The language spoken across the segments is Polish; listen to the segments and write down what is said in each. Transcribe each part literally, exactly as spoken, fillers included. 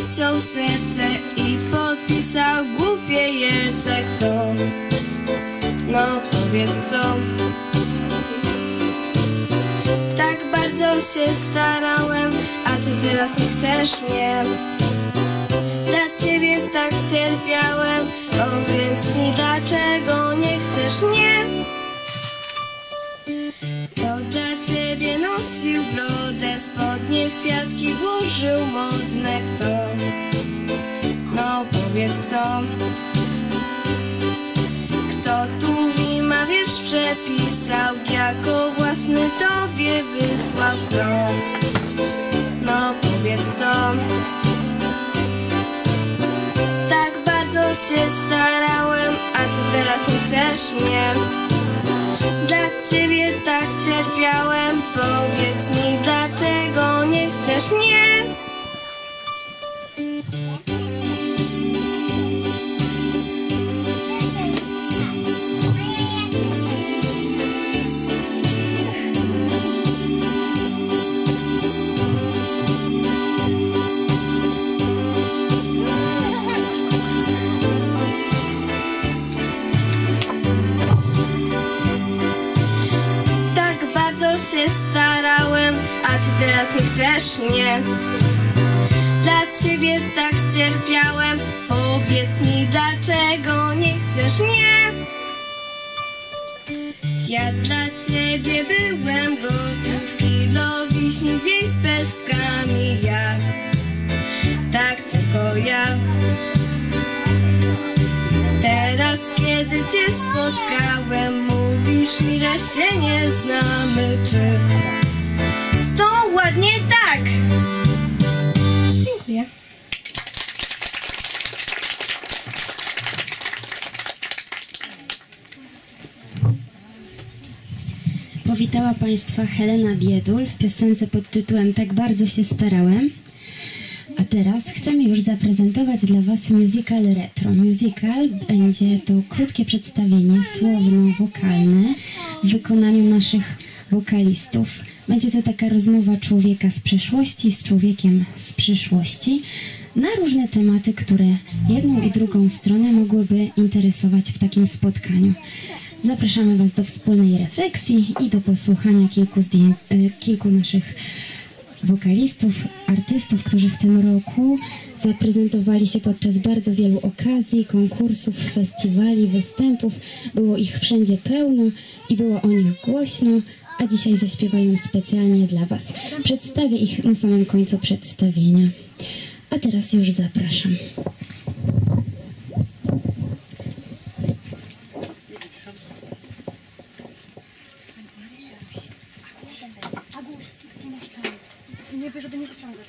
wyciął serce i podpisał głupie Jelce. Kto? No powiedz kto? Tak bardzo się starałem, a ty teraz nie chcesz mnie. Dla ciebie tak cierpiałem, powiedz mi dlaczego nie chcesz mnie. Kto dla ciebie nosił brodę, spodnie w kwiatki włożył modne. Kto? No powiedz kto? Kto tu mi ma wiersz przepisał, jako własny tobie wysłał? Kto? No powiedz kto? Tak bardzo się starałem, a ty teraz nie chcesz mnie. Dla ciebie tak cierpiałem, powiedz mi dlaczego nie chcesz mnie. Się starałem, a ty teraz nie chcesz mnie. Dla ciebie tak cierpiałem, powiedz mi dlaczego nie chcesz mnie. Ja dla ciebie byłem gotów, kilo wiśni zjeść z pestkami. Ja, tak tylko ja. Teraz kiedy cię spotkałem, mówisz mi, że się nie znamy. Czy to ładnie tak? Dziękuję. Powitała Państwa Helena Biedul w piosence pod tytułem Tak bardzo się starałem. A teraz chcemy już zaprezentować dla Was musical retro. Musical będzie to krótkie przedstawienie słowno-wokalne w wykonaniu naszych wokalistów. Będzie to taka rozmowa człowieka z przeszłości z człowiekiem z przyszłości na różne tematy, które jedną i drugą stronę mogłyby interesować w takim spotkaniu. Zapraszamy Was do wspólnej refleksji i do posłuchania kilku, zdjęć, kilku naszych wokalistów, artystów, którzy w tym roku zaprezentowali się podczas bardzo wielu okazji, konkursów, festiwali, występów. Było ich wszędzie pełno i było o nich głośno, a dzisiaj zaśpiewają specjalnie dla Was. Przedstawię ich na samym końcu przedstawienia. A teraz już zapraszam. Nie, żeby nie wyciągać.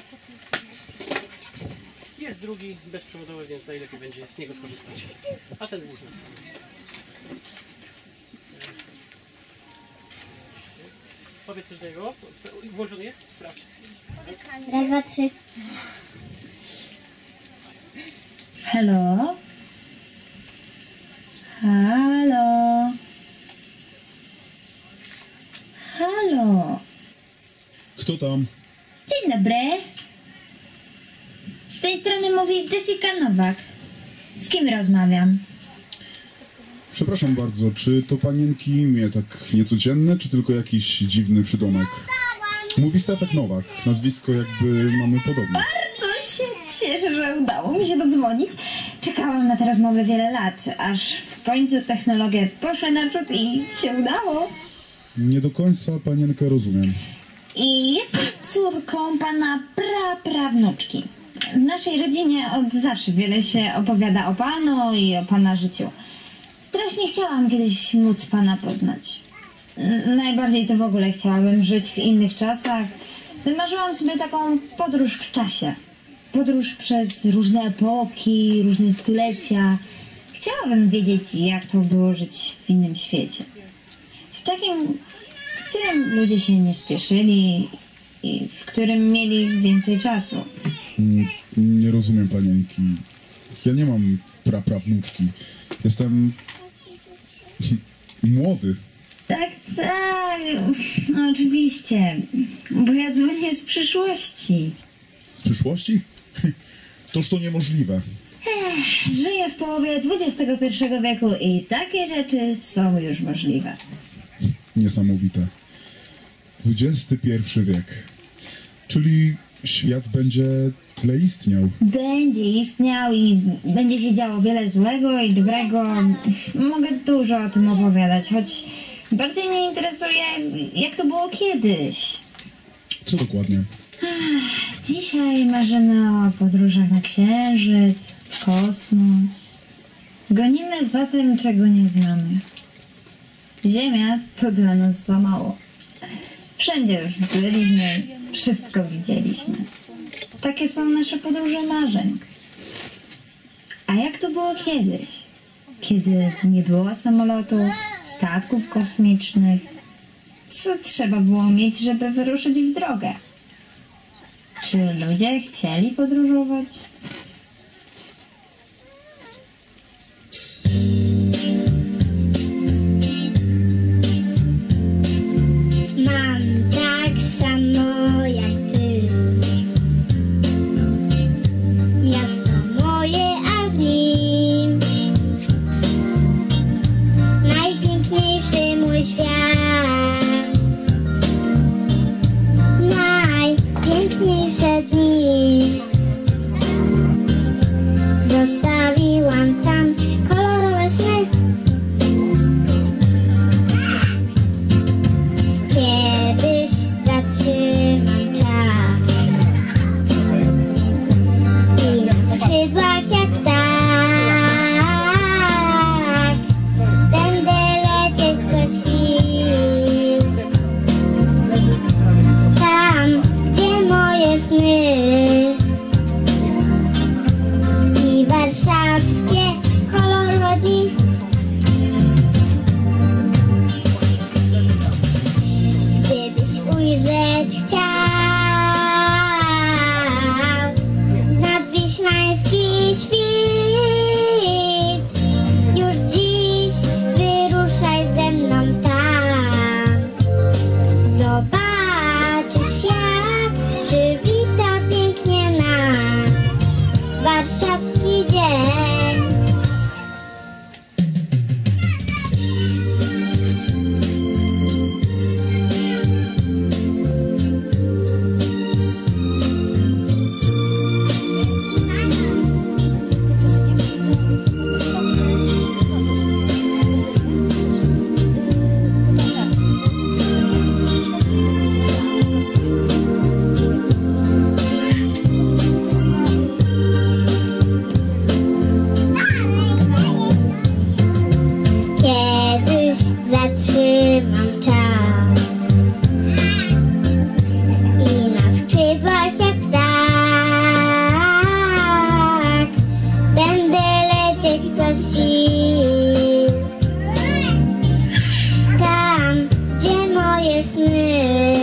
Jest drugi bezprzewodowy, więc najlepiej będzie z niego skorzystać. A ten jest. Powiedz coś do niego. Włączony jest? Sprawdź. Raz, dwa, trzy. Halo? Halo? Halo? Kto tam? Dzień dobry. Z tej strony mówi Jessica Nowak. Z kim rozmawiam? Przepraszam bardzo, czy to panienki imię tak niecodzienne, czy tylko jakiś dziwny przydomek? Mówi Stefek Nowak, nazwisko jakby mamy podobne. Bardzo się cieszę, że udało mi się dodzwonić. Czekałam na tę rozmowę wiele lat, aż w końcu technologie poszły naprzód i się udało. Nie do końca panienkę rozumiem. I jestem córką pana praprawnuczki. W naszej rodzinie od zawsze wiele się opowiada o panu i o pana życiu. Strasznie chciałam kiedyś móc pana poznać. N- najbardziej to w ogóle chciałabym żyć w innych czasach. Wymarzyłam sobie taką podróż w czasie. Podróż przez różne epoki, różne stulecia. Chciałabym wiedzieć, jak to było żyć w innym świecie. W takim, w którym ludzie się nie spieszyli i w którym mieli więcej czasu. Mm, Nie rozumiem panienki. Ja nie mam praprawnuczki. Jestem młody. Tak, tak, no, oczywiście, bo ja dzwonię z przyszłości. Z przyszłości? Toż to niemożliwe. Żyję w połowie dwudziestego pierwszego wieku i takie rzeczy są już możliwe. Niesamowite. dwudziesty pierwszy wiek. Czyli świat będzie tyle istniał. Będzie istniał i będzie się działo wiele złego i dobrego. Mogę dużo o tym opowiadać, choć bardziej mnie interesuje, jak to było kiedyś. Co dokładnie? Dzisiaj marzymy o podróżach na Księżyc, w kosmos. Gonimy za tym, czego nie znamy. Ziemia to dla nas za mało. Wszędzie już byliśmy, wszystko widzieliśmy. Takie są nasze podróże marzeń. A jak to było kiedyś? Kiedy nie było samolotów, statków kosmicznych. Co trzeba było mieć, żeby wyruszyć w drogę? Czy ludzie chcieli podróżować? Mam tak samo jak ty. Miasto moje, a w nim najpiękniejszy mój świat. Najpiękniejsze dni zostawiłam tam, kolorowe sny. Kiedyś zatrzymam czas i na skrzydłach jak tak będę lecieć co sił. Tam, gdzie moje sny i warszawskie kolorowe dni. Gdybyś ujrzeć chciał nadwiślański świt, już dziś wyruszaj ze mną tam. Zobaczysz, jak przywita pięknie nas warszawski dzień. Kiedyś zatrzymam czas i na skrzydłach jak tak będę lecieć co sił. Tam, gdzie moje sny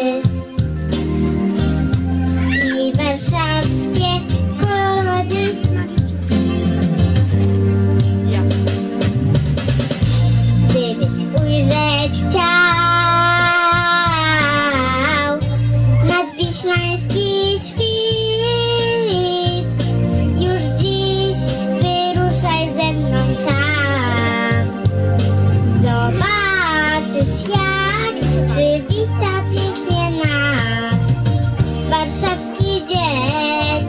i warszawskie kolorowe dni. Gdybyś ujrzeć chciał nadwiślański świt, już dziś wyruszaj ze mną tam. Zobaczysz, jak przywita pięknie nas warszawski dzień.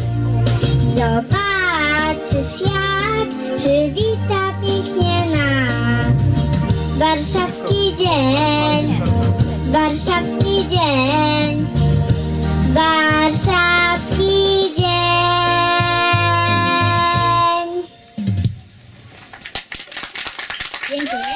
Zobaczysz, jak przywita pięknie nas warszawski dzień. Warszawski dzień. Warszawski dzień. Dziękuję.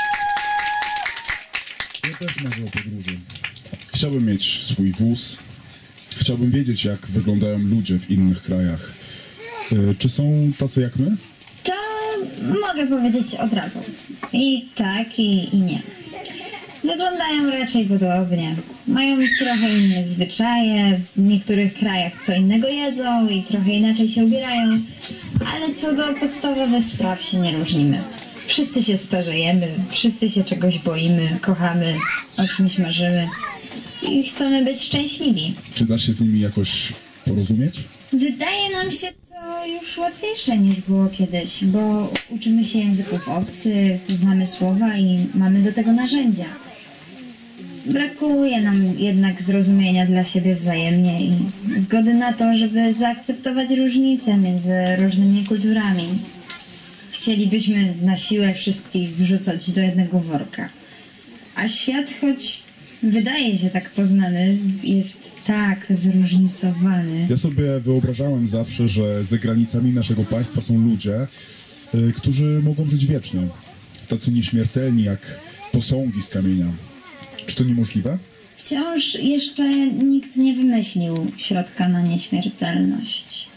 Ja też marzę o podróży. Chciałbym mieć swój wóz. Chciałbym wiedzieć, jak wyglądają ludzie w innych krajach. E, czy są tacy jak my? To mogę powiedzieć od razu. I tak, i, i nie. Wyglądają raczej podobnie. Mają trochę inne zwyczaje, w niektórych krajach co innego jedzą i trochę inaczej się ubierają, ale co do podstawowych spraw się nie różnimy. Wszyscy się starzejemy, wszyscy się czegoś boimy, kochamy, o czymś marzymy i chcemy być szczęśliwi. Czy da się z nimi jakoś porozumieć? Wydaje nam się to To już łatwiejsze niż było kiedyś, bo uczymy się języków obcych, znamy słowa i mamy do tego narzędzia. Brakuje nam jednak zrozumienia dla siebie wzajemnie i zgody na to, żeby zaakceptować różnice między różnymi kulturami. Chcielibyśmy na siłę wszystkich wrzucać do jednego worka. A świat, choć wydaje się tak poznany, jest tak zróżnicowany. Ja sobie wyobrażałem zawsze, że za granicami naszego państwa są ludzie, y, którzy mogą żyć wiecznie. Tacy nieśmiertelni jak posągi z kamienia. Czy to niemożliwe? Wciąż jeszcze nikt nie wymyślił środka na nieśmiertelność.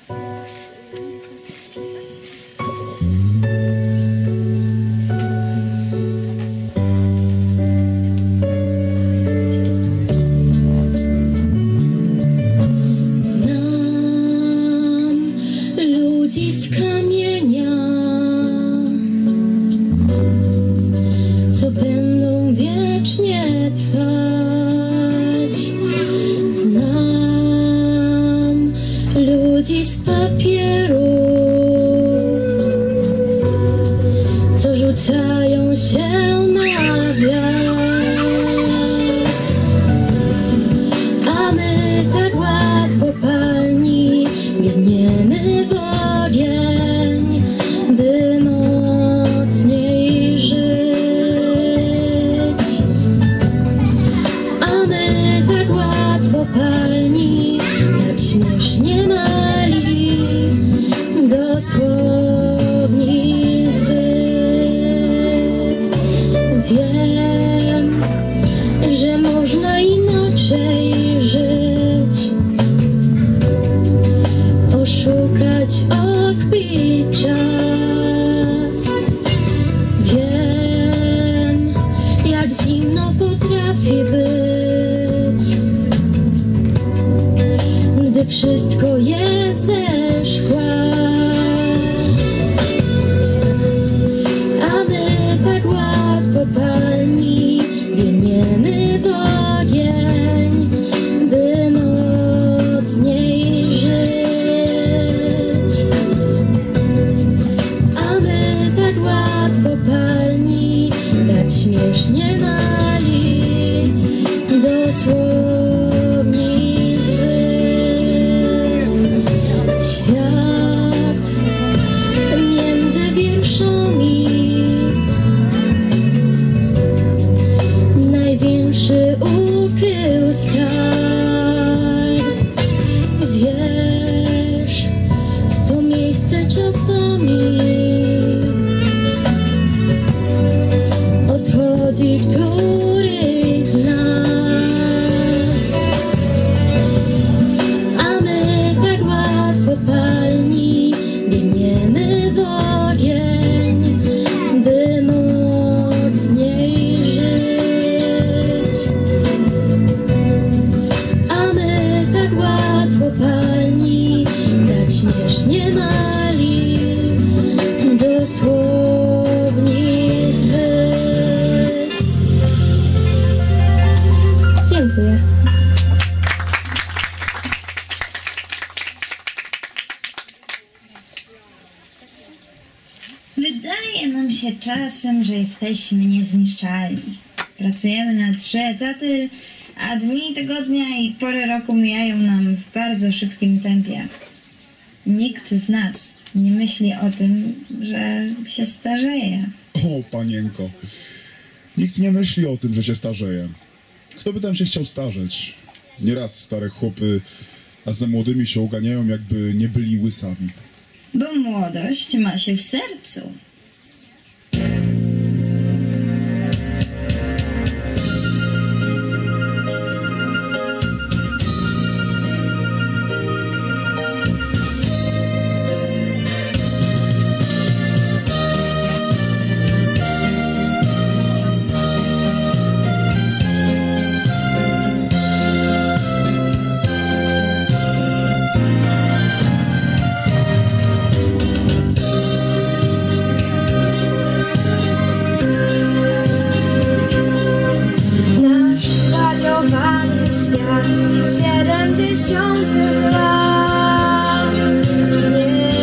Znam ludzi z kamienia, co będą wiecznie trwać. Znam ludzi z papieru, co rzucają się na wiatr. A my tak łatwo palni biegniemy w ogień, by mocniej żyć. A my tak łatwo palni, tak śmiesznie mali, dosłownie zbyt. Wiem, że można inaczej żyć, oszukać, odbić czas. Wiem, jak zimno potrafi być, gdy wszystko jest ze szkła. A my tak łatwo palni biegniemy w ogień, by mocniej żyć. A my tak łatwo palni, tak śmiesznie mali, dosłownie zbyt. Świat między wierszami, największy ukrył skarb. Wiesz, w to miejsce czasami odchodzi któryś z nas. A my tak łatwo palni biegniemy w ogień, by mocniej żyć. A my tak łatwo palni, tak śmiesznie mali, dosłownie zbyt. Dziękuję. Wydaje nam się czasem, że jesteśmy niezniszczalni. Pracujemy na trzy etaty, a dni tygodnia i pory roku mijają nam w bardzo szybkim tempie. Nikt z nas nie myśli o tym, że się starzeje. O, panienko. Nikt nie myśli o tym, że się starzeje. Kto by tam się chciał starzeć? Nieraz stare chłopy, a za młodymi się uganiają, jakby nie byli łysami. Bo młodość ma się w sercu. Nasz zwariowany świat siedemdziesiątych lat nie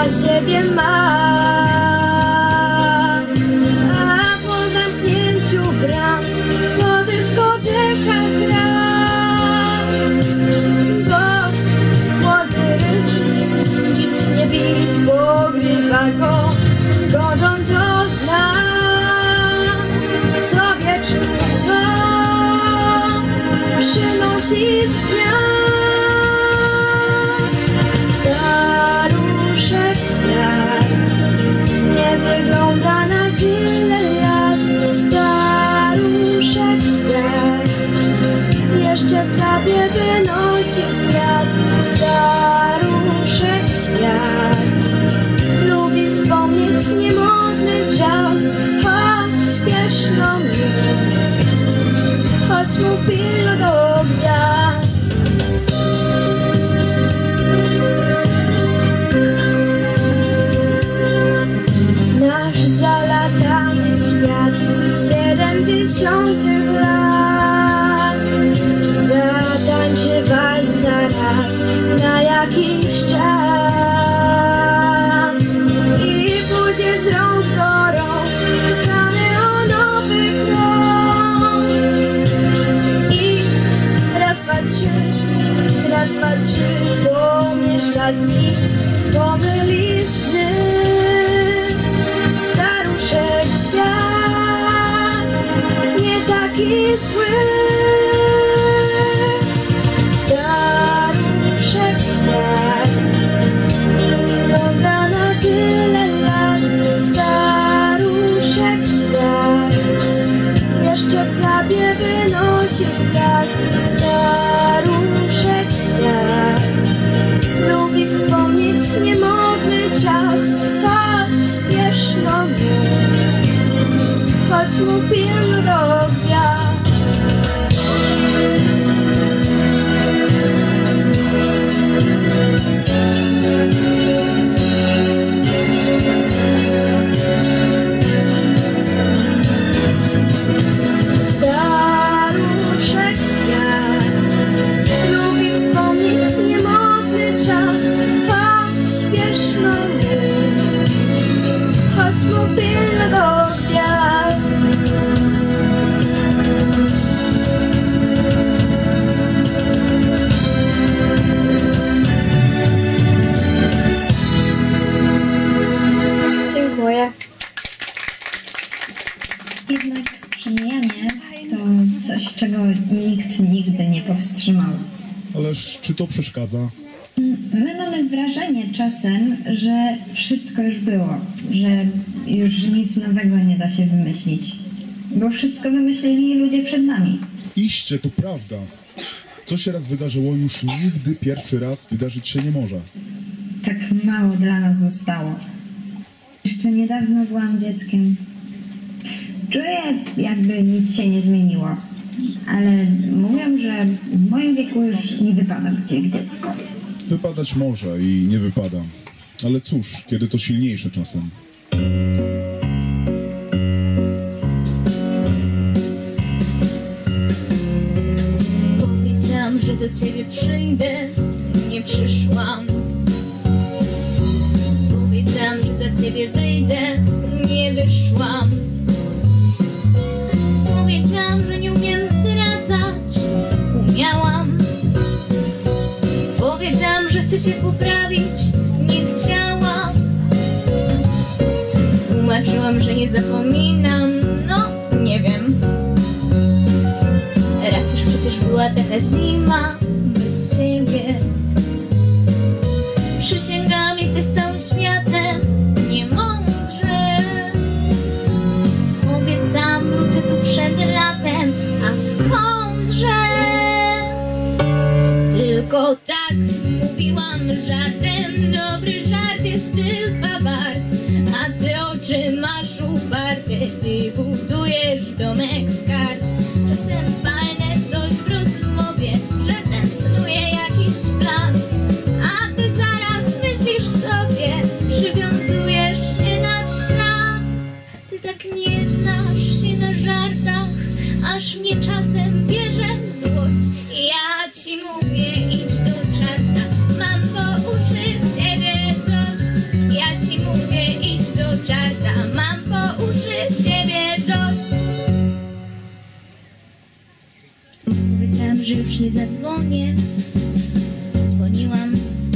siebie ma. A po zamknięciu bram po dyskotekach gra, bo młody rytm, nikt nie bit, pogrywa go, skąd on to zna. Co wieczór to przynosi z dnia. Staruszek świat nie wygląda na tyle lat. Staruszek świat jeszcze w klapie wynosi kwiat. Staruszek świat lubi wspomnieć niemodny czas, choć śpieszno mu, choć mu pilno do gwiazd. Nasz zalatany świat z siedemdziesiątych lat zatańczy walca raz na jakiś czas i pójdzie z rąk do rąk za neonowy krąg. I raz, dwa, trzy, raz, dwa, trzy pomiesza dni, pomyli sny. Staruszek świat nie taki zły. Staruszek świat wygląda na tyle lat. Staruszek świat jeszcze w klapie wynosi kwiat. Staruszek świat lubi wspomnieć niemodny czas, choć śpieszno mu, choć mu pilno do gwiazd. Staruszek świat lubi wspomnieć niemodny czas, choć śpieszno mu, choć mu pilno do gwiazd. Dziękuję. Jednak przemijanie to coś, czego nikt nigdy nie powstrzymał. Ależ czy to przeszkadza? My mamy wrażenie czasem, że wszystko już było, że już nic nowego nie da się wymyślić, bo wszystko wymyślili ludzie przed nami. Iście, to prawda. Co się raz wydarzyło, już nigdy pierwszy raz wydarzyć się nie może. Tak mało dla nas zostało. Jeszcze niedawno byłam dzieckiem. Czuję, jakby nic się nie zmieniło, ale mówią, że w moim wieku już nie wypada być jak dziecko. Wypadać może i nie wypada. Ale cóż, kiedy to silniejsze czasem. Powiedziałam, że do ciebie przyjdę, nie przyszłam. Powiedziałam, że za ciebie wyjdę, nie wyszłam. Powiedziałam, że nie umiem zdradzać, umiałam. Powiedziałam, że chcę się poprawić, nie chciałam. Tłumaczyłam, że nie zapominam, no nie wiem. Raz już przecież była taka zima bez ciebie. Przysięgam, jesteś całym światem, nie mądrze. Obiecałam, wrócę tu przed latem, a skądże? Tylko tak mówiłam żartem, dobry żart jest tylko wart. A ty oczy masz uparte, ty budujesz domek z kart. Czasem palnę coś w rozmowie, żartem snuję jakiś plan. A ty zaraz myślisz sobie, przywiązujesz się nad sna. Ty tak nie znasz się na żartach, aż mnie czasem bierze złość. Ja ci mówię, idź do czarta, mam po uszy ciebie dość. Ja Powiedziałam, że już nie zadzwonię. Dzwoniłam.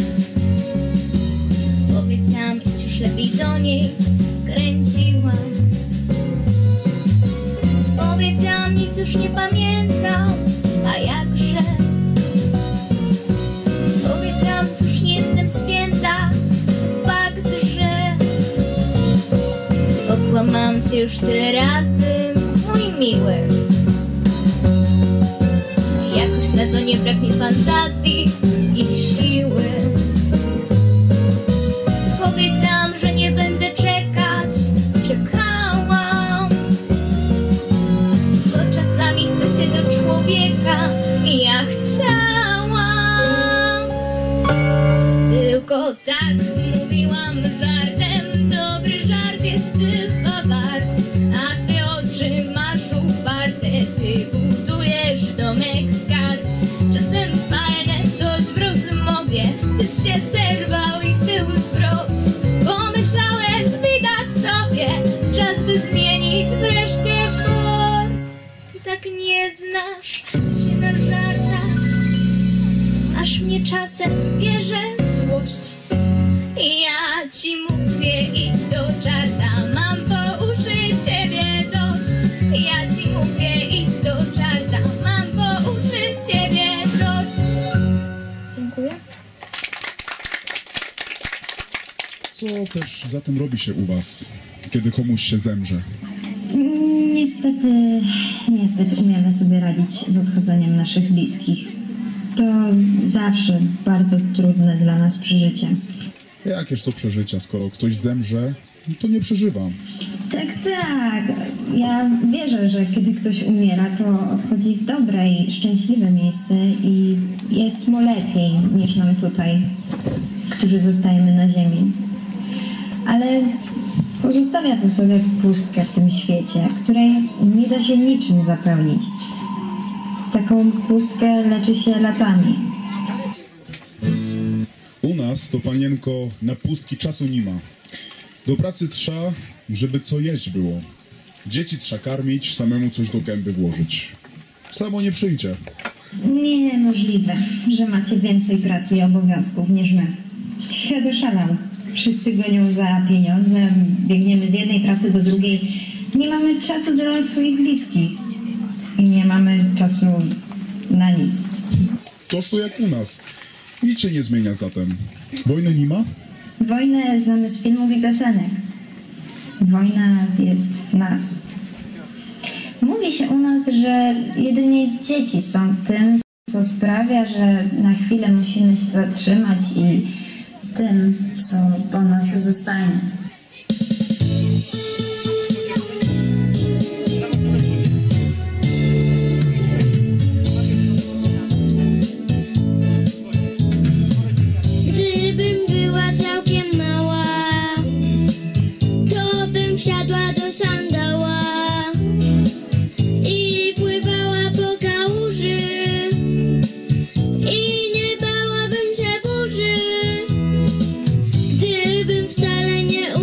Powiedziałam, idź już lepiej do niej. Kręciłam. Powiedziałam, nic już nie pamiętam. A jakże? Powiedziałam, cóż, nie jestem święta. Fakt, że okłamałam cię już tyle razy, mój miły. Jakoś na to nie brak mi fantazji i siły. Powiedziałam, że nie będę czekać. Czekałam. Bo czasami chce się do człowieka i ja chciałam. Tylko tak mówiłam żartem. Dobry żart jest chyba wart. A ty oczy masz uparte. Ty budujesz domek z kart. Czasem palnę coś w rozmowie. Ty się zerwał i w tył zwrot. Pomyślałeś, widać sobie, czas by zmienić wreszcie kort. Ty tak nie znasz się na żartach, aż mnie czasem bierze złość. Ja ci mówię, idź do czarta, mam po uszy ciebie dość. Ja ci mówię, idź do czarta, mam po uszy ciebie dość. Dziękuję. Co też zatem robi się u was, kiedy komuś się zemrze? Niestety niezbyt umiemy sobie radzić z odchodzeniem naszych bliskich. To zawsze bardzo trudne dla nas przeżycie. Jakież to przeżycia, skoro ktoś zemrze, to nie przeżywam. Tak, tak. Ja wierzę, że kiedy ktoś umiera, to odchodzi w dobre i szczęśliwe miejsce i jest mu lepiej niż nam tutaj, którzy zostajemy na ziemi. Ale pozostawia po sobie pustkę w tym świecie, której nie da się niczym zapełnić. Taką pustkę leczy się latami. U nas to, panienko, na pustki czasu nie ma. Do pracy trzeba, żeby co jeść było. Dzieci trzeba karmić, samemu coś do gęby włożyć. Samo nie przyjdzie. Niemożliwe, że macie więcej pracy i obowiązków niż my. Świat oszalał. Wszyscy gonią za pieniądze, biegniemy z jednej pracy do drugiej. Nie mamy czasu dla swoich bliskich. I nie mamy czasu na nic. Toż to jak u nas. Nic się nie zmienia zatem. Wojny nie ma? Wojnę znamy z filmów i piosenek. Wojna jest w nas. Mówi się u nas, że jedynie dzieci są tym, co sprawia, że na chwilę musimy się zatrzymać i tym, co po nas zostanie. Gdybym była całkiem mała, to bym wsiadła do sandała i pływała po kałuży i nie bałabym się burzy. Gdybym wcale nie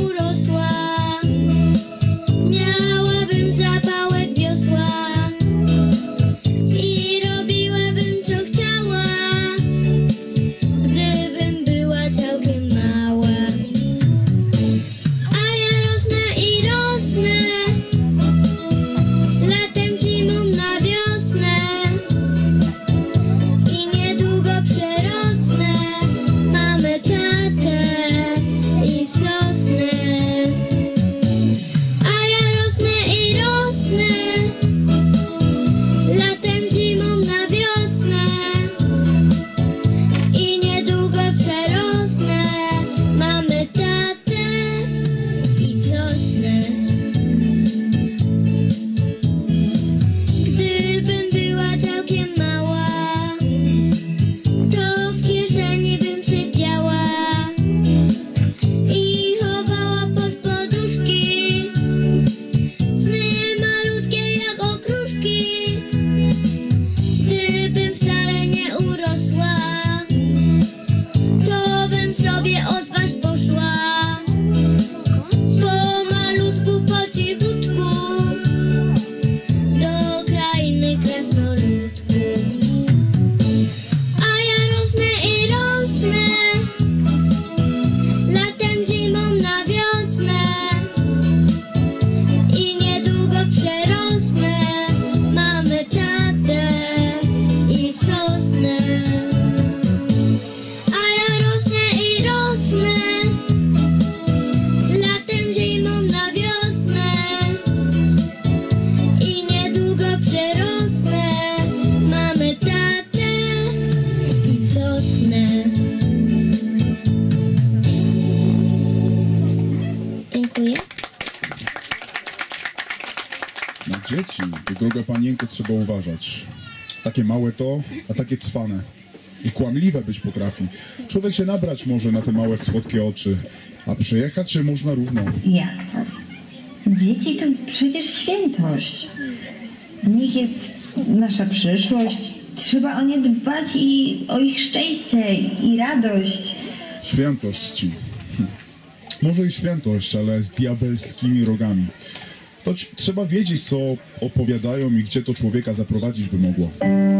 Dzieci, to droga panienko, trzeba uważać. Takie małe to, a takie cwane. I kłamliwe być potrafi. Człowiek się nabrać może na te małe, słodkie oczy. A przejechać się można równo. Jak to? Dzieci to przecież świętość. W nich jest nasza przyszłość. Trzeba o nie dbać i o ich szczęście i radość. Świętość ci. Hm. Może i świętość, ale z diabelskimi rogami. To ci, trzeba wiedzieć, co opowiadają i gdzie to człowieka zaprowadzić by mogło.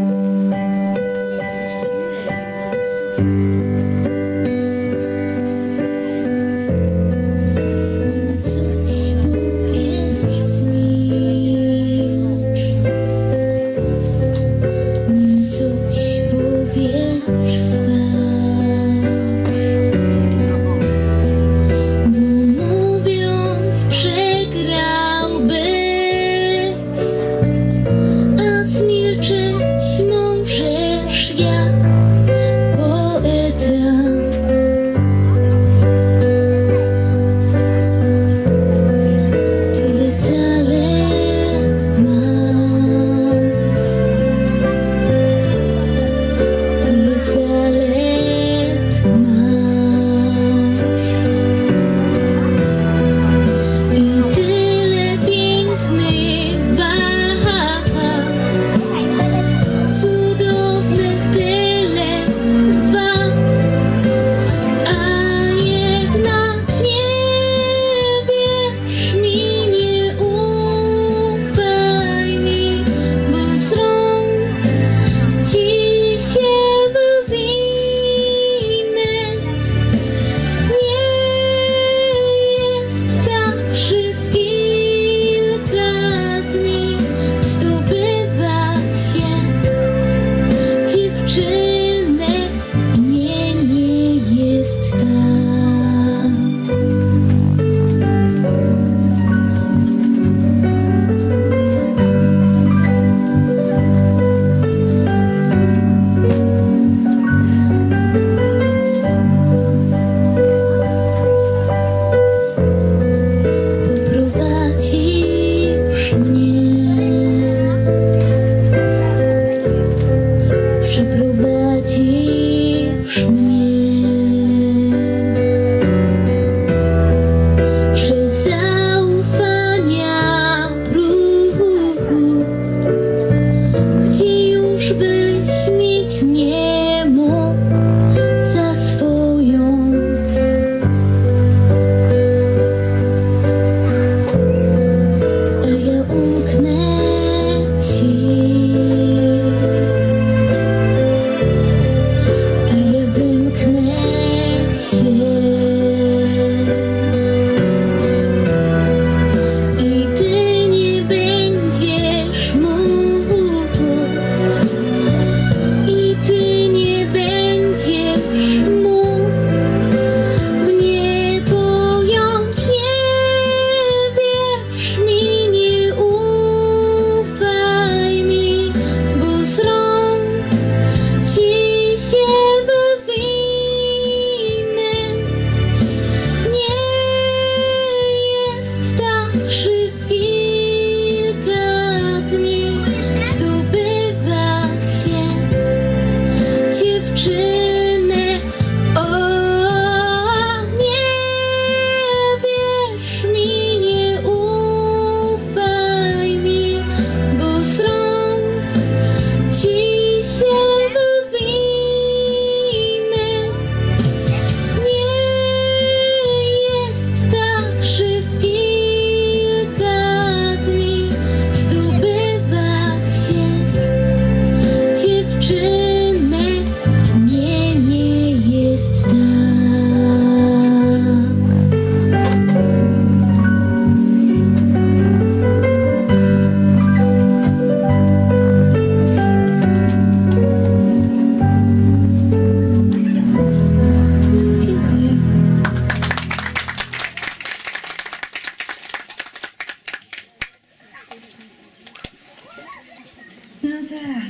No tak.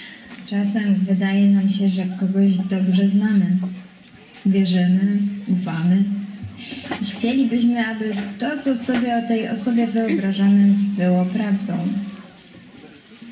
Czasem wydaje nam się, że kogoś dobrze znamy. Wierzymy, ufamy. I chcielibyśmy, aby to, co sobie o tej osobie wyobrażamy, było prawdą.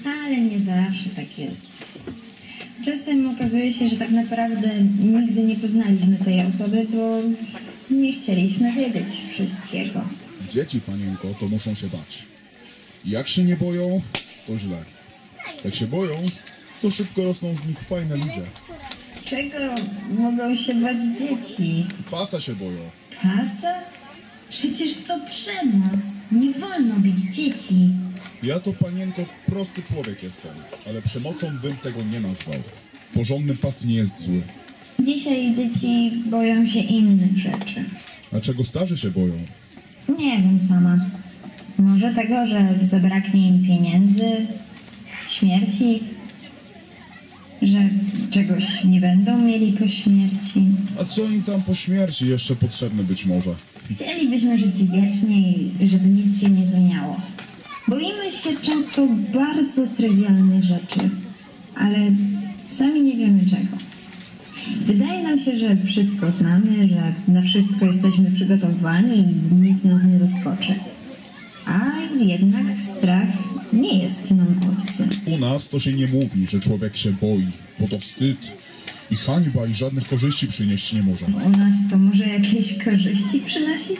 Ale nie zawsze tak jest. Czasem okazuje się, że tak naprawdę nigdy nie poznaliśmy tej osoby, bo nie chcieliśmy wiedzieć wszystkiego. Dzieci, panienko, to muszą się bać. Jak się nie boją, to źle. Jak się boją, to szybko rosną z nich fajne ludzie. Czego mogą się bać dzieci? Pasa się boją. Pasa? Przecież to przemoc. Nie wolno bić dzieci. Ja to, panienko, prosty człowiek jestem, ale przemocą bym tego nie nazwał. Porządny pas nie jest zły. Dzisiaj dzieci boją się innych rzeczy. A czego starzy się boją? Nie wiem sama. Może tego, że zabraknie im pieniędzy, śmierci, że czegoś nie będą mieli po śmierci. A co im tam po śmierci jeszcze potrzebne być może? Chcielibyśmy żyć wiecznie i żeby nic się nie zmieniało. Boimy się często bardzo trywialnych rzeczy, ale sami nie wiemy czego. Wydaje nam się, że wszystko znamy, że na wszystko jesteśmy przygotowani i nic nas nie zaskoczy. A jednak strach nie jest nam obcy. U nas to się nie mówi, że człowiek się boi, bo to wstyd i hańba i żadnych korzyści przynieść nie może. U nas to może jakieś korzyści przynosić?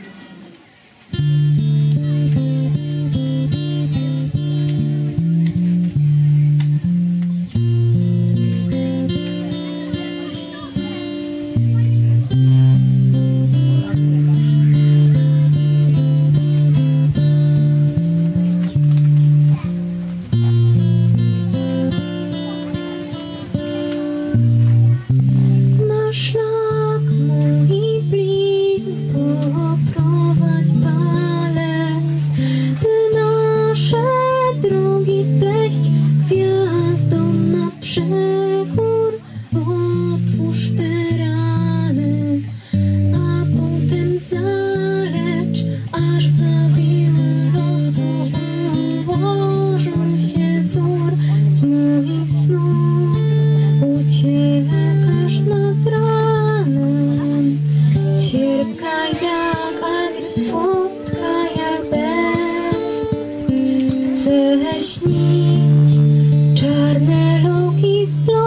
Na szlak mój blizn poprowadź palec, by nasze drogi spleść gwiazdą na przekór. Otwórz te rany, a potem zalecz, aż w zawiły losu ułożą się wzór z moich snów. Uciekasz nad ranem, cierpka jak agres, słodka jak bez. Chcę śnić czarne loki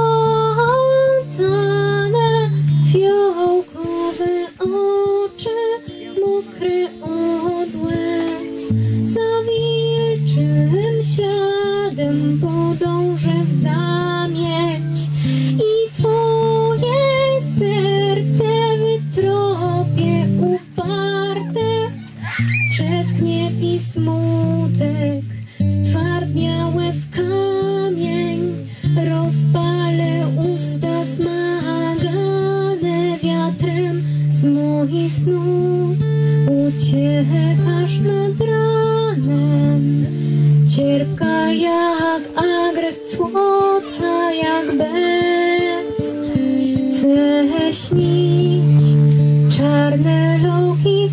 splątane, fiołkowe oczy, mokre od łez. Za wilczym śladem podążę w zamieć i twoje serce wytropię uparte. Przez gniew i smutek stwardniałe w kamień rozpalę usta smagane wiatrem z moich snów. Uciekasz nad ranem, cierpka jak agres, słodka jak bez. Chcę śnić czarne loki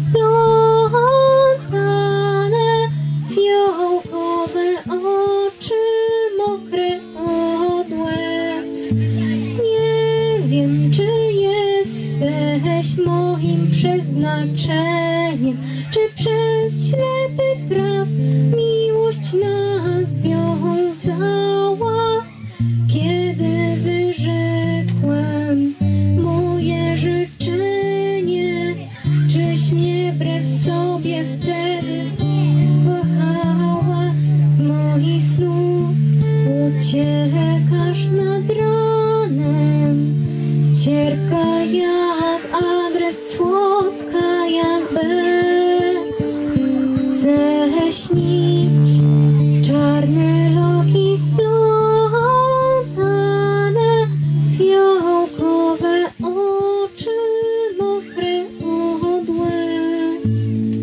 splątane, fiołkowe oczy, mokre od łez. Nie wiem, czy jesteś moim przeznaczeniem, czy przez ślepy traf miłość nas wiązała. Kiedy wyrzekłem moje życzenie, czyś mnie wbrew sobie wtedy kochała? Z moich snów uciekasz nad ranem, cierpka jak agres, słodka jak bez. Chcę śnić czarne loki splątane, fiołkowe oczy, mokre od łez.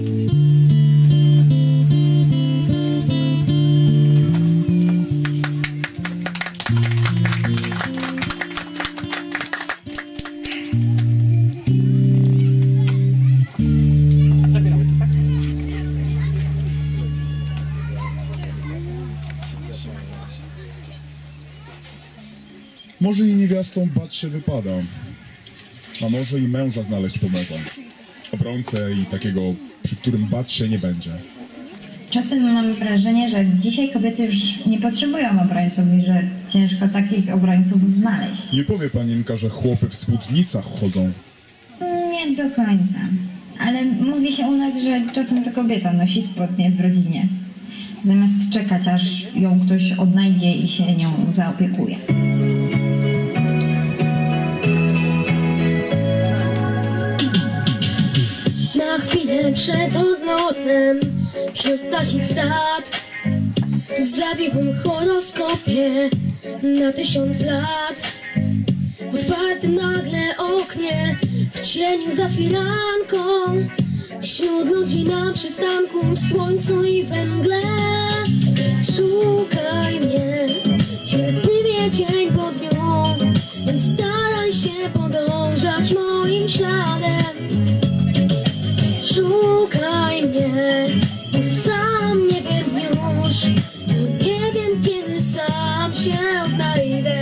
Zabieramy się, tak? Może i niewiastą bać się wypada, a może i męża znaleźć pomogą. Obrońcę i takiego, przy którym bać się nie będzie. Czasem mam wrażenie, że dzisiaj kobiety już nie potrzebują obrońców i że ciężko takich obrońców znaleźć. Nie powie panienka, że chłopy w spódnicach chodzą. Nie do końca. Ale mówi się u nas, że czasem to kobieta nosi spodnie w rodzinie. Zamiast czekać, aż ją ktoś odnajdzie i się nią zaopiekuje. Na chwilę przed odlotem wśród ptasich stad w zawiłym horoskopie na tysiąc lat. W otwartym nagle oknie, w cieniu za firanką, wśród ludzi na przystanku, w słońcu i we mgle. Szukaj mnie cierpliwie dzień po dniu i staraj się podążać moim śladem. Szukaj mnie, bo sam nie wiem już, bo nie wiem kiedy sam się odnajdę.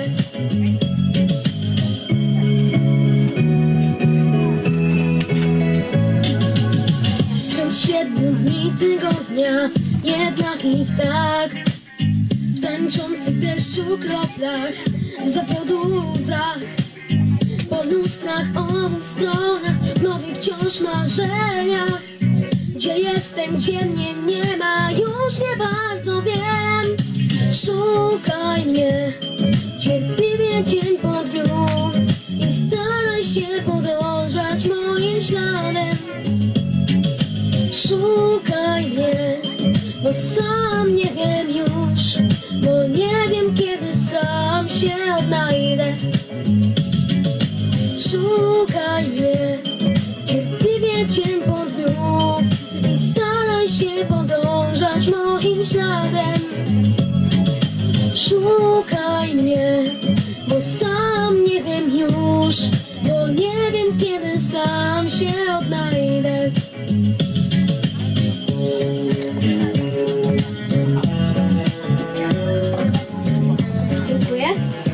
Wśród siedmiu dni tygodnia, jednak ich tak, w tańczących deszczu kroplach, zawodu łzach, po lustrach, obu stronach, w nowych wciąż marzeniach. Gdzie jestem, gdzie mnie nie ma, już nie bardzo wiem. Szukaj mnie cierpliwie dzień po dniu i staraj się podążać moim śladem. Szukaj mnie, bo sam nie wiem już, bo nie wiem kiedy sam się odnajdę. Szukaj mnie cierpliwie dzień po dniu i staraj się podążać moim śladem. Szukaj mnie, bo sam nie wiem już, bo nie wiem kiedy sam się odnajdę. Dziękuję.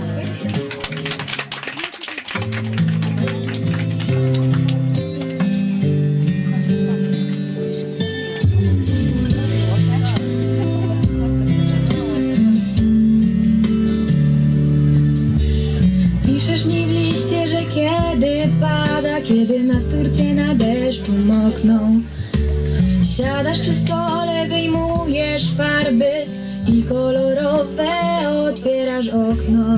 Piszesz mi w liście, że kiedy pada, kiedy na sturcie na deszczu mokną, siadasz przy stole, wyjmujesz farby i kolorowe otwierasz okno.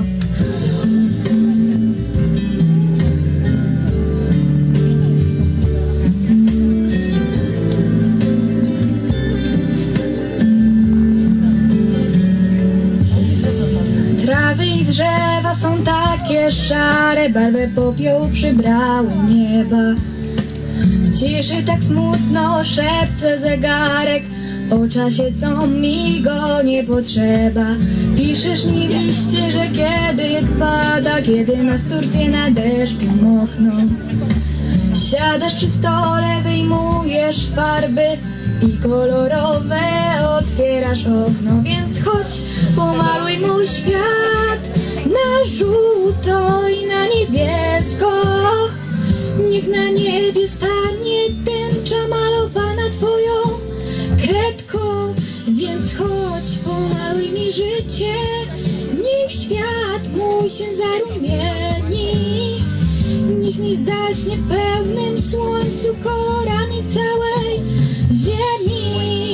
Trawy i drzewa są takie szare, barwę popiołu przybrały nieba. W ciszy tak smutno szepce zegarek o czasie, co mi go nie potrzeba. Piszesz mi w liście, że kiedy pada, kiedy na sturcie na deszczu mokną, siadasz przy stole, wyjmujesz farby i kolorowe otwierasz okno. Więc chodź, pomaluj mój świat na żółto i na niebiesko. Niech na niebie stanie tęcza malowana twoją kredką. Więc chodź, pomaluj mi życie, niech świat mój się zarumieni. Niech mi zaśnie w pełnym słońcu kolorami całej ziemi.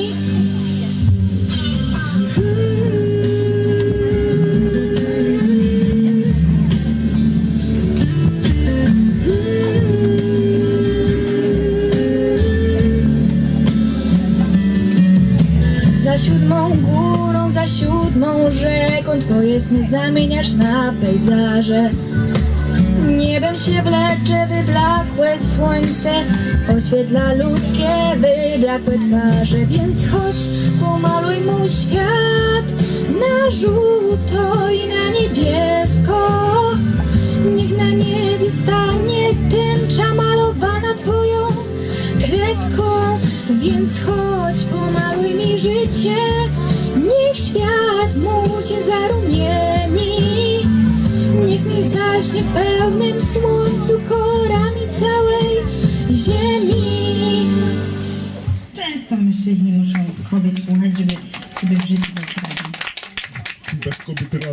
Za siódmą górą, za siódmą rzeką twoje sny zamieniasz na pejzaże. Niebem się wlecze wyblakłe słońce, oświetla ludzkie wyblakłe twarze. Więc chodź, pomaluj mój świat na żółto i na niebiesko. Niech na niebie stanie tęcza malowana twoją kredką. Więc chodź, pomaluj mi życie, niech świat mój się zarumieni. Niech mi zaśnie w pełnym słońcu kolorami całej ziemi. Często mężczyźni muszą kobiet słuchać.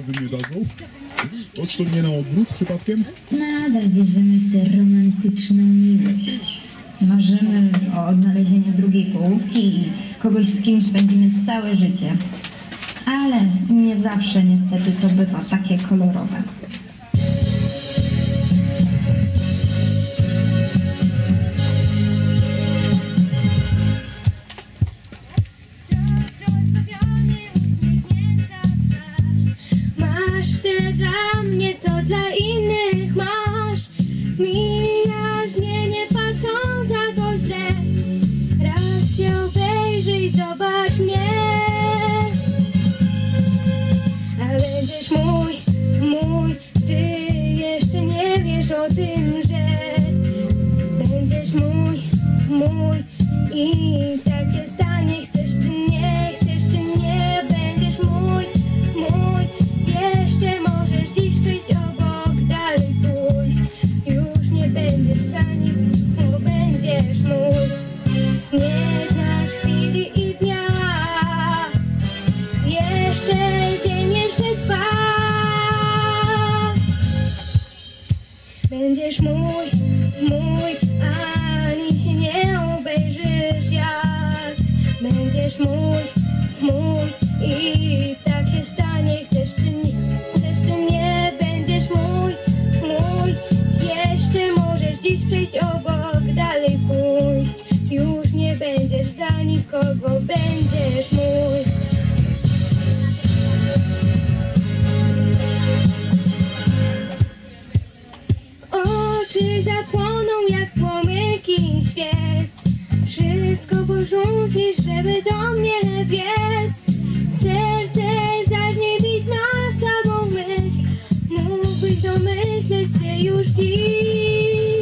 wy mnie dadzą? Toż to nie na odwrót przypadkiem? Nadal wierzymy w tę romantyczną miłość. Marzymy o odnalezieniu drugiej połówki i kogoś, z kim spędzimy całe życie. Ale nie zawsze niestety to bywa takie kolorowe. Masz tyle dla mnie, co dla innych masz. Mijasz mnie, nie patrząc, a to źle. Raz się obejrzyj, zobacz mnie. A będziesz mój, mój. Ty jeszcze nie wiesz o tym, że będziesz mój, mój. I tak się stanie, chcesz czy nie, chcesz czy nie. Będziesz mój, mój. Jeszcze możesz dziś przyjść obok, dalej pójść. Już nie będziesz w stanie, bo będziesz mój. Nie znasz chwili i dnia. Jeszcze dzień, jeszcze dwa. Będziesz mój, mój, ani się nie obejrzysz jak. Będziesz mój, mój i tak się stanie, chcesz czy nie, chcesz czy nie. Będziesz mój, mój, jeszcze możesz dziś przejść obok, dalej pójść. Już nie będziesz dla nikogo, będziesz mój. Oczy zapłoną jak płomyki świec. Wszystko porzucisz, żeby do mnie biec. Serce zacznie bić na samą myśl. Mógłbyś domyśleć się już dziś.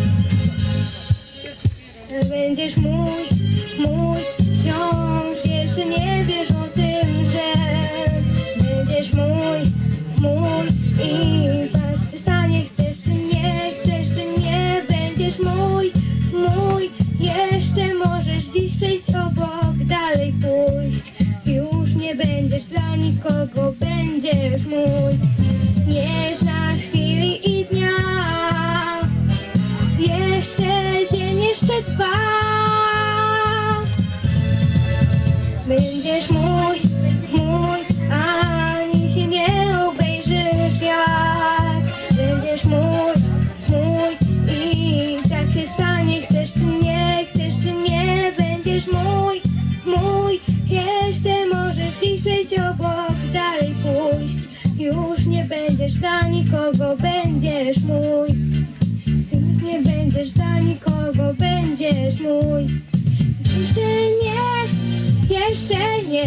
Będziesz mój, mój. Wciąż jeszcze nie wiesz o tym, że będziesz mój, mój. I tak się stanie, chcesz czy nie, chcesz czy nie. Będziesz mój, mój. Jeszcze możesz dziś przejść obok, dalej pójść. Już nie będziesz dla nikogo, będziesz mój. Nie znasz chwili i dnia. Jeszcze dzień, jeszcze dwa. Będziesz mój, mój, ani się nie obejrzysz jak. Będziesz mój, mój i tak się stanie, chcesz czy nie, chcesz czy nie. Będziesz mój, mój, jeszcze możesz dziś przejść obok, dalej pójść. Już nie będziesz dla nikogo, będziesz mój. Już nie będziesz dla nikogo, będziesz mój. Jeszcze nie, jeszcze nie.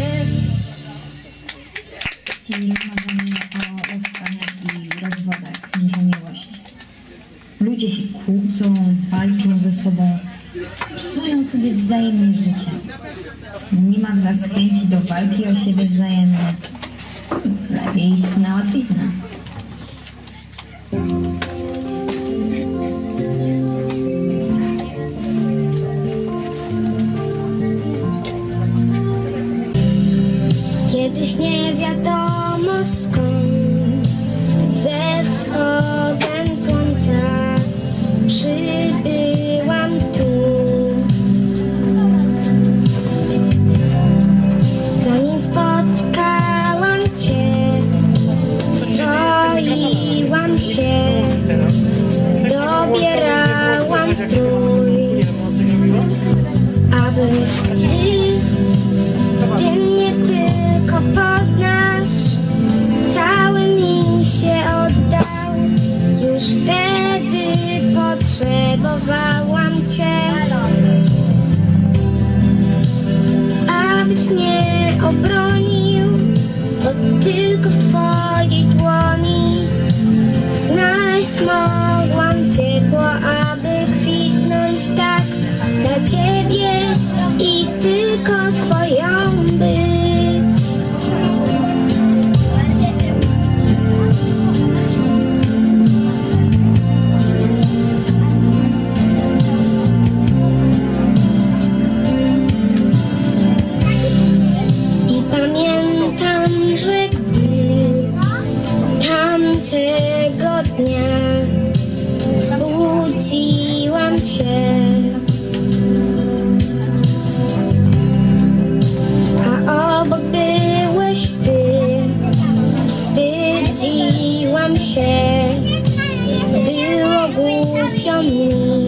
Dzisiaj rozmawiamy o rozstaniach i rozwodach, nie o miłości. Ludzie się kłócą, walczą ze sobą, psują sobie wzajemnie życie. Nie ma w nas chęci do walki o siebie wzajemnie. Lepiej iść na łatwiznę. Kiedyś nie wiadomo skąd, ze wschodem słońca przybyłam tu. Zanim spotkałam Cię, stroiłam się, dobierałam strój, abyś Ty, Ty mnie tylko poznasz, cały mi się oddał. Już wtedy potrzebowałam Cię, abyś mnie obronił, bo tylko w Twojej dłoni znaleźć mogłam ciepło, aby kwitnąć tak dla Ciebie i tylko Twoją być. I pamiętam, że gdy się. A obok byłeś ty, wstydziłam się, było głupio mi.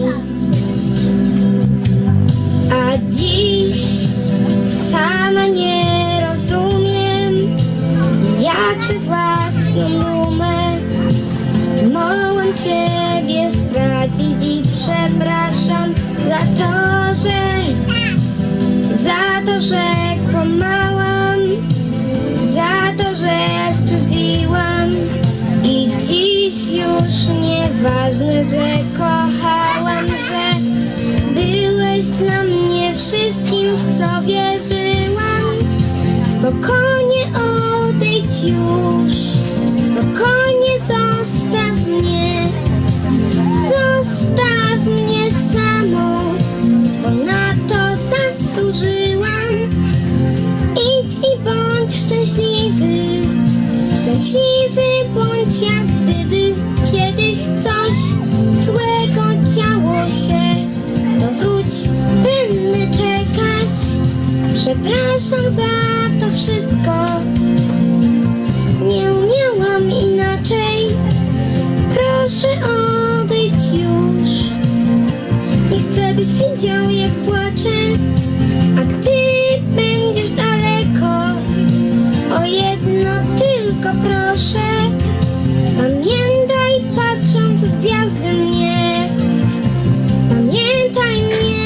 A dziś sama nie rozumiem, jak przez własną dumę mogłam ciebie stracić i przepraszam za to, że za to, że kłamałam, za to, że skrzywdziłam i dziś już nieważne, że kochałam, że byłeś dla mnie wszystkim, w co wierzyłam. Spokojnie odejdź już, spokojnie zostaw mnie, zostaw mnie samą, bo na to zasłużyłam. Idź i bądź szczęśliwy, szczęśliwy bądź, jak gdyby kiedyś coś złego działo się, to wróć, będę czekać. Przepraszam za to wszystko, nie umiałam inaczej. Proszę odejdź już, nie chcę byś widział, jak płaczę. A gdy będziesz daleko, o jedno tylko proszę, pamiętaj, patrząc w gwiazdy mnie, pamiętaj mnie.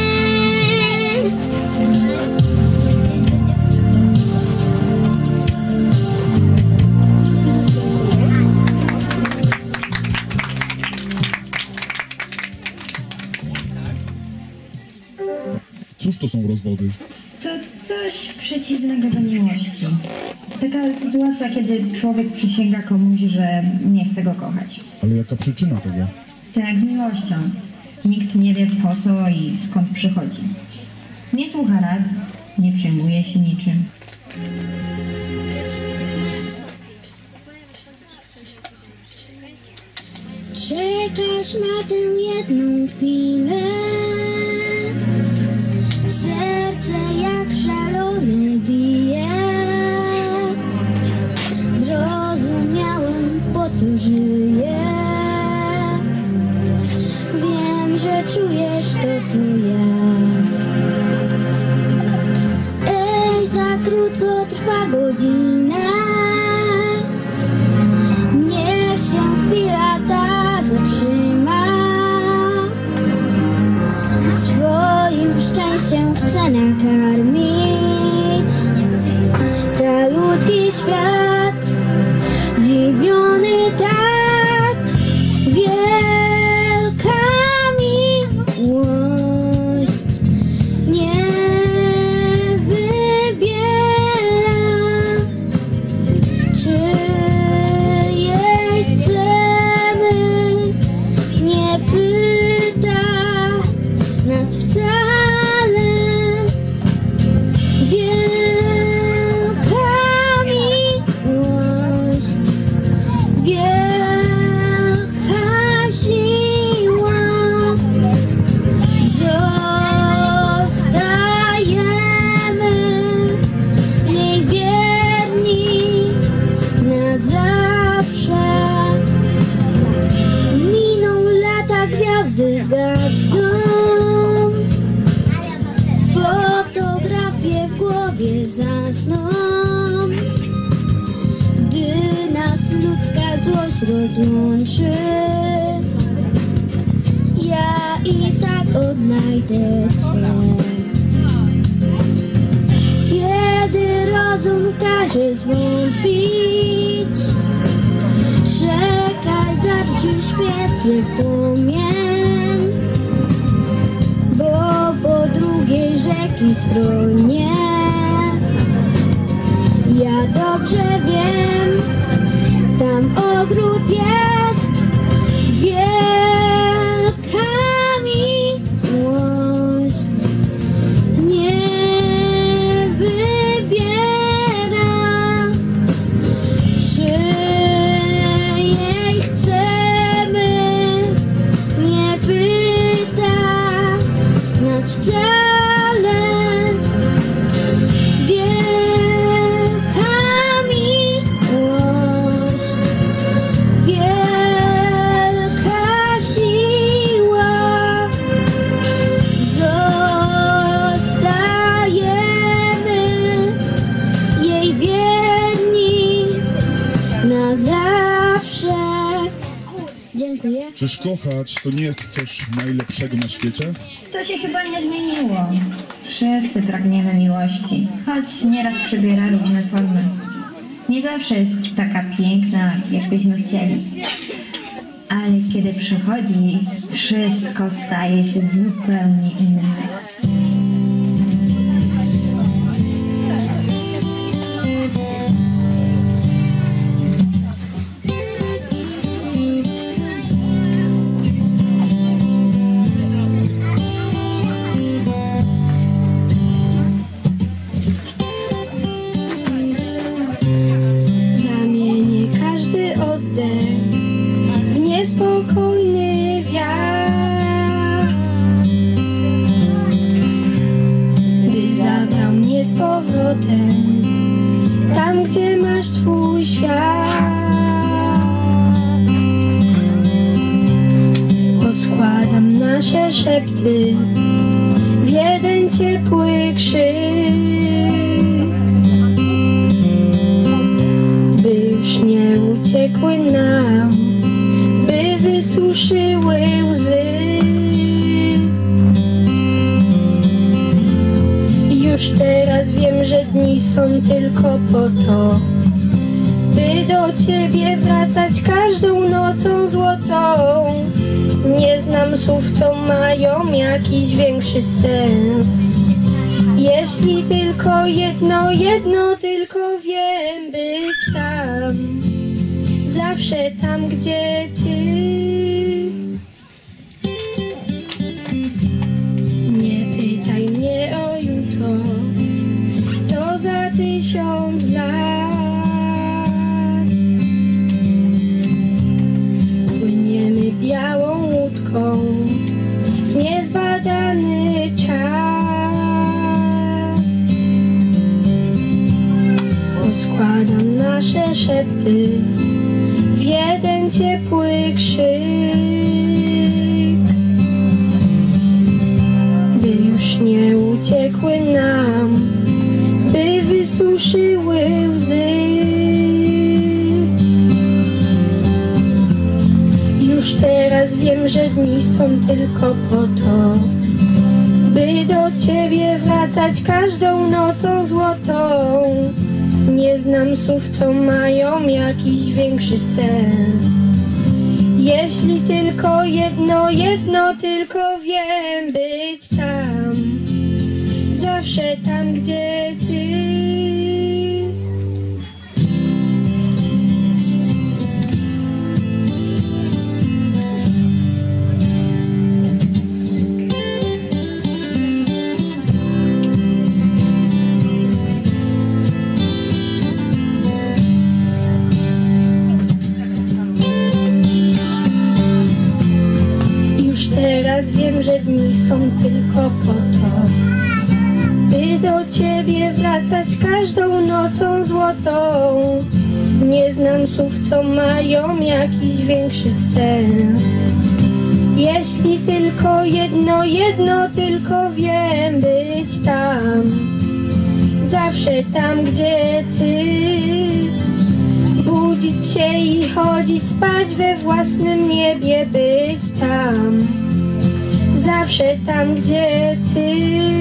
Cóż to są rozwody? To coś przeciwnego do miłości. Taka sytuacja, kiedy człowiek przysięga komuś, że nie chce go kochać. Ale jaka przyczyna tego? Tak jak z miłością. Nikt nie wie po co i skąd przychodzi. Nie słucha rad, nie przejmuje się niczym. Czekasz na tę jedną chwilę, serce jak szalone bije. Zrozumiałem, po co żyję. Wiem, że czujesz to, co ja. Ej, za krótko trwa godzina, niech się chwila ta zatrzyma. Swoim szczęściem chcę nakarmić calutki świat, zdziwiony tak, wielka miłość nie wybiera, czy jej chcemy, nie pyta nas wcale. Wielka miłość, wielka siła, zostajemy jej wierni na zawsze. Miną lata, gwiazdy zgasną, fotografie w głowie zasną. Gdy nas ludzka złość rozłączy, ja i tak odnajdę Cię. Kiedy rozum każe zwątpić, czekaj, zarciu świecy płomień, bo po drugiej rzeki stronie ja dobrze wiem, tam ogród jest, wielka miłość nie wybiera, czy jej chcemy, nie pyta dziękuję. Czyż kochać to nie jest coś najlepszego na świecie? To się chyba nie zmieniło. Wszyscy pragniemy miłości, choć nieraz przybiera różne formy. Nie zawsze jest taka piękna, jakbyśmy chcieli. Ale kiedy przychodzi, wszystko staje się zupełnie inne. Zamienię każdy oddech w niespokojny wiatr, by zabrał mnie z powrotem tam, gdzie masz swój świat. Poskładam nasze szepty w jeden ciepły krzyk, by już nie uciekły nam, by wysuszyły łzy. Już teraz wiem, że dni są tylko po to, by do Ciebie wracać każdą nocą złotą. Nie znam słów, co mają jakiś większy sens. Jeśli tylko jedno, jedno tylko wiem, być tam, zawsze tam, gdzie Ty. Nie pytaj mnie o jutro, to za tysiąc lat. Płyniemy białą łódką w niezbadany czas. Poskładam nasze szepty w jeden ciepły krzyk, by już nie uciekły nam, by wysuszyły łzy. Już teraz wiem, że dni są tylko po to, by do Ciebie wracać każdą nocą złotą. Nie znam słów, co mają jakiś większy sens. Jeśli tylko jedno, jedno tylko wiem, być tam, zawsze tam, gdzie Ty. Teraz wiem, że dni są tylko po to, by do Ciebie wracać każdą nocą złotą. Nie znam słów, co mają jakiś większy sens. Jeśli tylko jedno, jedno tylko wiem, być tam, zawsze tam, gdzie Ty. Budzić się i chodzić, spać we własnym niebie, być tam, zawsze tam, gdzie Ty.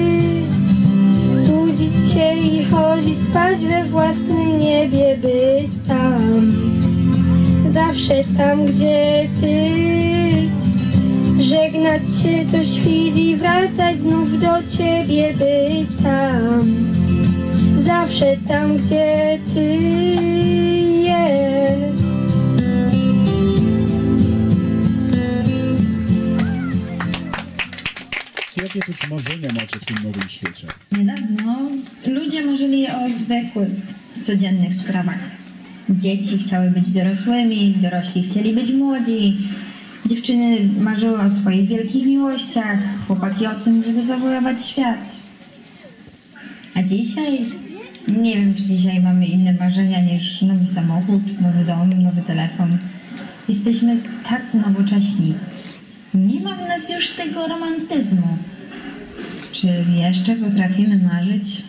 Budzić się i chodzić, spać we własnym niebie, być tam, zawsze tam, gdzie Ty. Żegnać się co chwili, wracać znów do Ciebie, być tam, zawsze tam, gdzie Ty. Yeah. Jakie też marzenia macie w tym nowym świecie? Niedawno ludzie marzyli o zwykłych, codziennych sprawach. Dzieci chciały być dorosłymi, dorośli chcieli być młodzi. Dziewczyny marzyły o swoich wielkich miłościach, chłopaki o tym, żeby zawojować świat. A dzisiaj? Nie wiem, czy dzisiaj mamy inne marzenia niż nowy samochód, nowy dom, nowy telefon. Jesteśmy tacy nowocześni. Nie ma w nas już tego romantyzmu. Czy jeszcze potrafimy marzyć?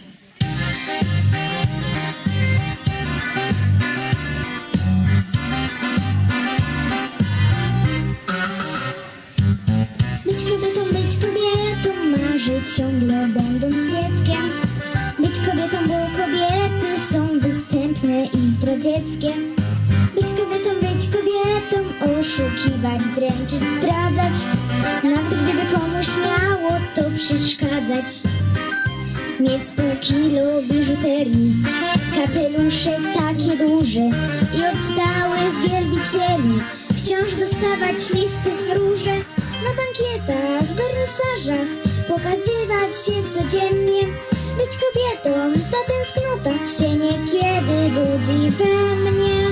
ciągle będąc dzieckiem. Być kobietą, bo kobiety są występne i zdradzieckie. Być kobietą, być kobietą, oszukiwać, dręczyć, zdradzać. Nawet gdyby komuś miało to przeszkadzać. Mieć z pół kilo biżuterii, kapelusze takie duże i od stałych wielbicieli wciąż dostawać listy róże. Na bankietach, wernisażach pokazywać się codziennie. Być kobietą, ta tęsknota się niekiedy budzi we mnie.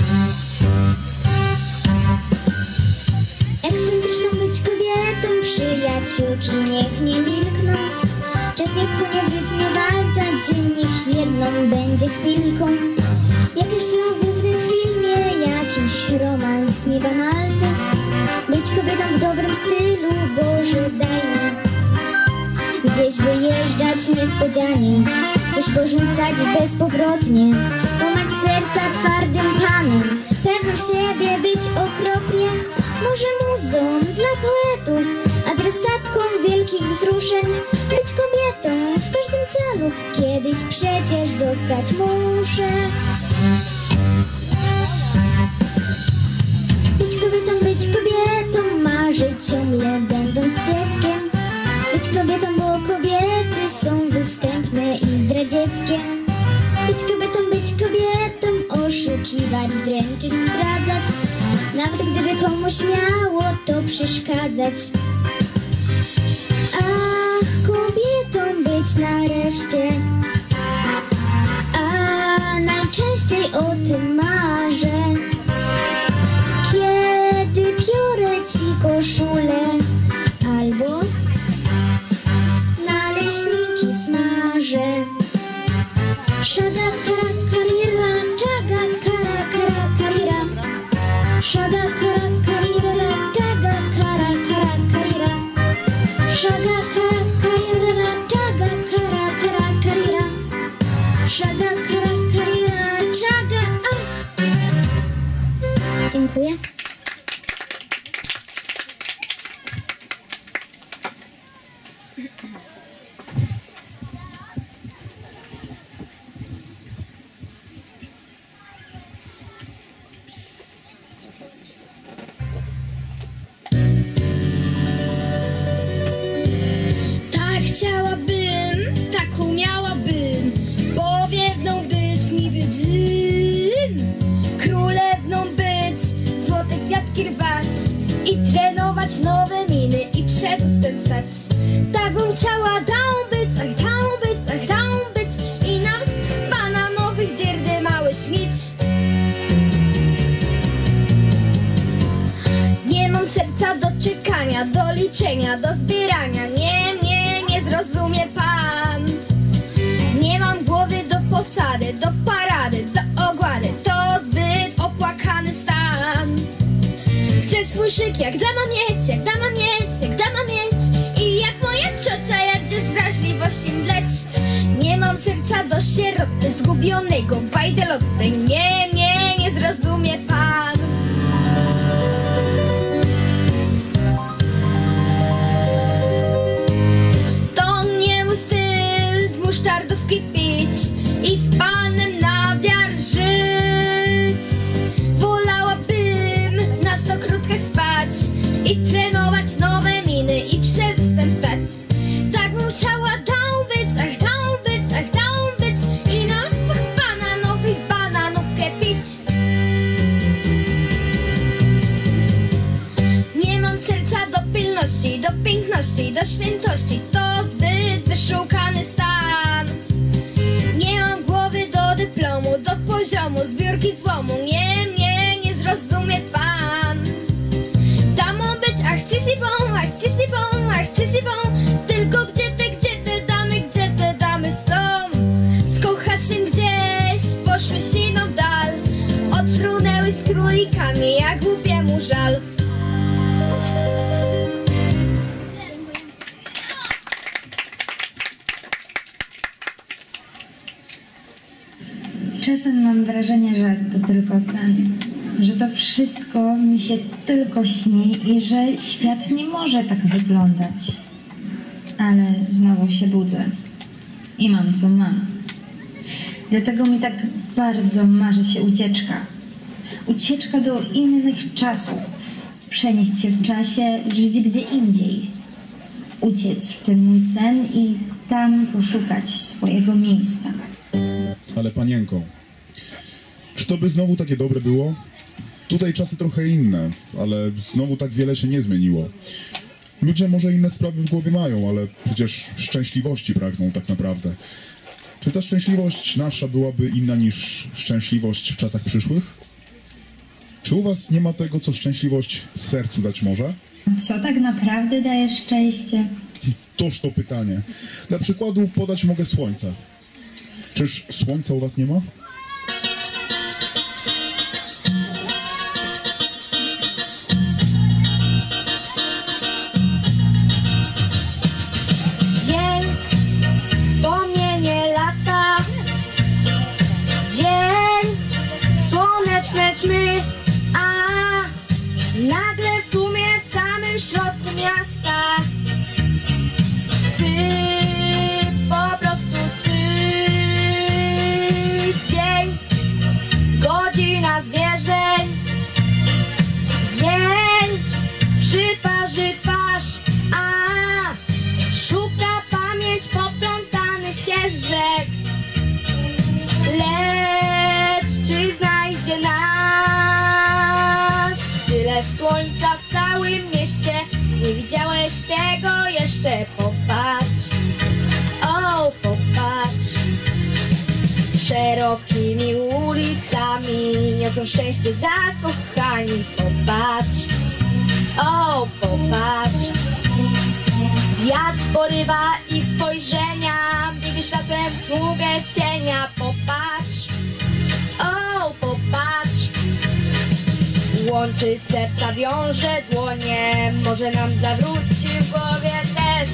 Ekscentryczną być kobietą, przyjaciółki niech nie milkną. Czas nie płynie w rytmie walca, dzień niech jedną będzie chwilką. Jakieś love w głównym filmie, jakiś romans niebanalny. Być kobietą w dobrym stylu, Boże daj mi. Gdzieś wyjeżdżać niespodzianie, coś porzucać bezpowrotnie. Łamać serca twardym panom, pewną siebie być okropnie. Może muzą dla poetów, adresatką wielkich wzruszeń. Być kobietą w każdym celu, kiedyś przecież zostać muszę. Być kobietą, być kobietą, marzyć ciągle będąc dzieckiem. Być kobietą, bo kobiety są występne i zdradzieckie. Być kobietą, być kobietą, oszukiwać, dręczyć, zdradzać. Nawet gdyby komuś miało to przeszkadzać. Ach, kobietą być nareszcie. A najczęściej o tym marzę, kiedy biorę ci koszulę albo naleśniki smażę. Szada kara karira, czaga kara kara karira. Szada kara karira, czaga kara kara karira. Szada kara karira, czaga kara kara karira. Szada kara karira, czaga, ach. Dziękuję. Chciałabym, tak umiałabym powiewną być niby dym, królewną być, złote kwiatki rwać i trenować nowe miny i przed ustem stać. Tak bym chciała tą być, ach tą być, ach tą być i nam z bananowych dyrdy małe śnić. Nie mam serca do czekania, do liczenia, do zbierania, nie, nie zrozumie pan. Nie mam głowy do posady, do parady, do ogłady. To zbyt opłakany stan. Chcę swój szyk jak dama mieć, jak dama mieć, jak dama mieć. I jak moja ciocia jadzie z wrażliwości mdleć. Nie mam serca do sieroty, zgubionego wajdeloty. Nie, nie, nie zrozumie pan. I z panem na wiar żyć. Wolałabym na stokrótkach spać i trenować nowe miny i przed ustem stać. Tak bym chciała tą być, ach tą być, ach tą być i na ospach bananowych bananówkę pić. Nie mam serca do pilności, do piękności, do świętości. To zbyt wyszukany stan. Dyplomu, do poziomu, zbiórki złomu. Nie, nie, nie zrozumie pan. Damą być, ach sisibą, ach sisibą, ach sisibą. Tylko gdzie te, gdzie te damy, gdzie te damy są? Skochać się gdzieś, poszły siną w dal. Odfrunęły z królikami, jak głupiemu żal. Czasem mam wrażenie, że to tylko sen, że to wszystko mi się tylko śni i że świat nie może tak wyglądać. ale znowu się budzę i mam co mam. Dlatego mi tak bardzo marzy się ucieczka. Ucieczka do innych czasów. Przenieść się w czasie, żyć gdzie indziej. Uciec w ten mój sen i tam poszukać swojego miejsca. Ale panienko, czy to by znowu takie dobre było? Tutaj czasy trochę inne, ale znowu tak wiele się nie zmieniło. Ludzie może inne sprawy w głowie mają, ale przecież szczęśliwości pragną tak naprawdę. Czy ta szczęśliwość nasza byłaby inna niż szczęśliwość w czasach przyszłych? Czy u was nie ma tego, co szczęśliwość sercu dać może? Co tak naprawdę daje szczęście? Toż to pytanie. Dla przykładu podać mogę słońce. Czyż słońca u was nie ma? Dzień, wspomnienie lata. Dzień, słoneczne ćmy. A nagle w tłumie w samym środku miasta ty, po prostu ty. Dzień, godzina zwierzeń. Dzień, przy twarzy twarz. A szuka pamięć poplątanych ścieżek. Lecz czy znajdzie nas? Tyle słońca w całym mieście. Nie widziałeś tego jeszcze? Popatrz, o popatrz. Szerokimi ulicami niosą szczęście zakochani. Popatrz, o popatrz. Wiatr porywa ich spojrzenia, biegnie światłem sługę cienia. Popatrz, o popatrz. Łączy serca, wiąże dłonie, może nam zawróci w głowie też.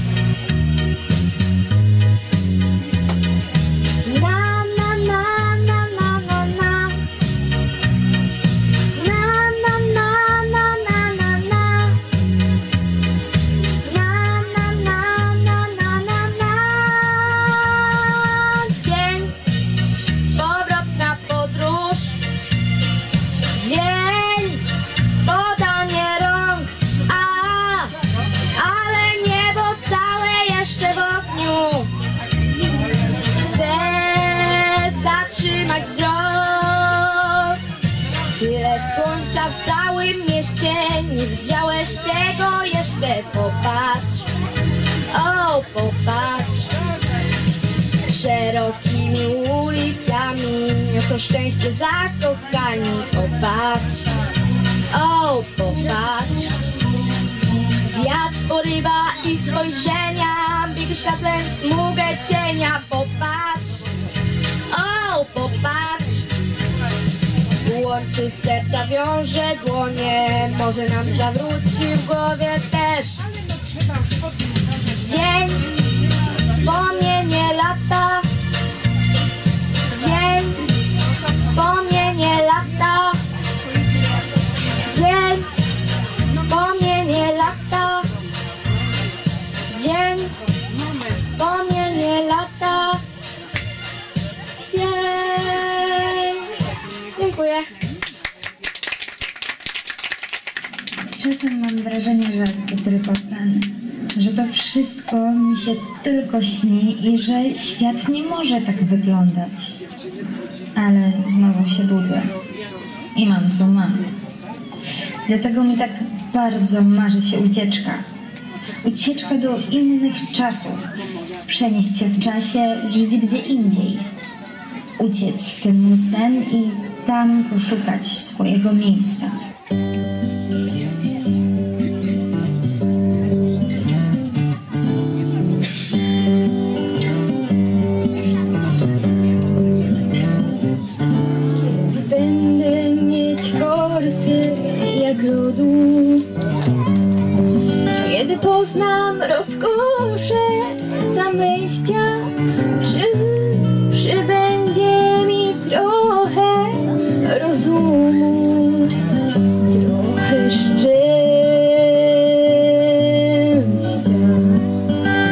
Na, na, na, na, na, na, na. Na, na, na, na, na, na, na. Na, na, na, na, na, na, na. Dzień, powrót na podróż. Dzień, podanie rąk. A, ale niebo całe jeszcze w ogniu. Chcę zatrzymać wzrok. Tyle słońca w całym mieście. Nie widziałeś tego jeszcze? Popatrz, o popatrz. Szerokimi ulicami niosą szczęście zakochani. Popatrz, o popatrz. Wiatr porywa ich spojrzenia, biegnie światłem smugę cienia. Popatrz, o popatrz. Łączy serca, wiąże dłonie, może nam zawróci w głowie też. Dzień, wspomnienie lata. Dzień, wspomnienie lata. Dzień, wspomnienie lata. Dzień, wspomnienie lata. Dzień. Dziękuję. Czasem mam wrażenie, że to tylko sen. Że to wszystko mi się tylko śni i że świat nie może tak wyglądać. Ale znowu się budzę i mam co mam. Dlatego mi tak bardzo marzy się ucieczka. Ucieczka do innych czasów. Przenieść się w czasie, żyć gdzie indziej. Uciec w ten mój sen i tam poszukać swojego miejsca. Będę mieć forsy jak lodu, kiedy poznam rozkosze zamyścia, czy przybędzie mi trochę rozumu, trochę szczęścia.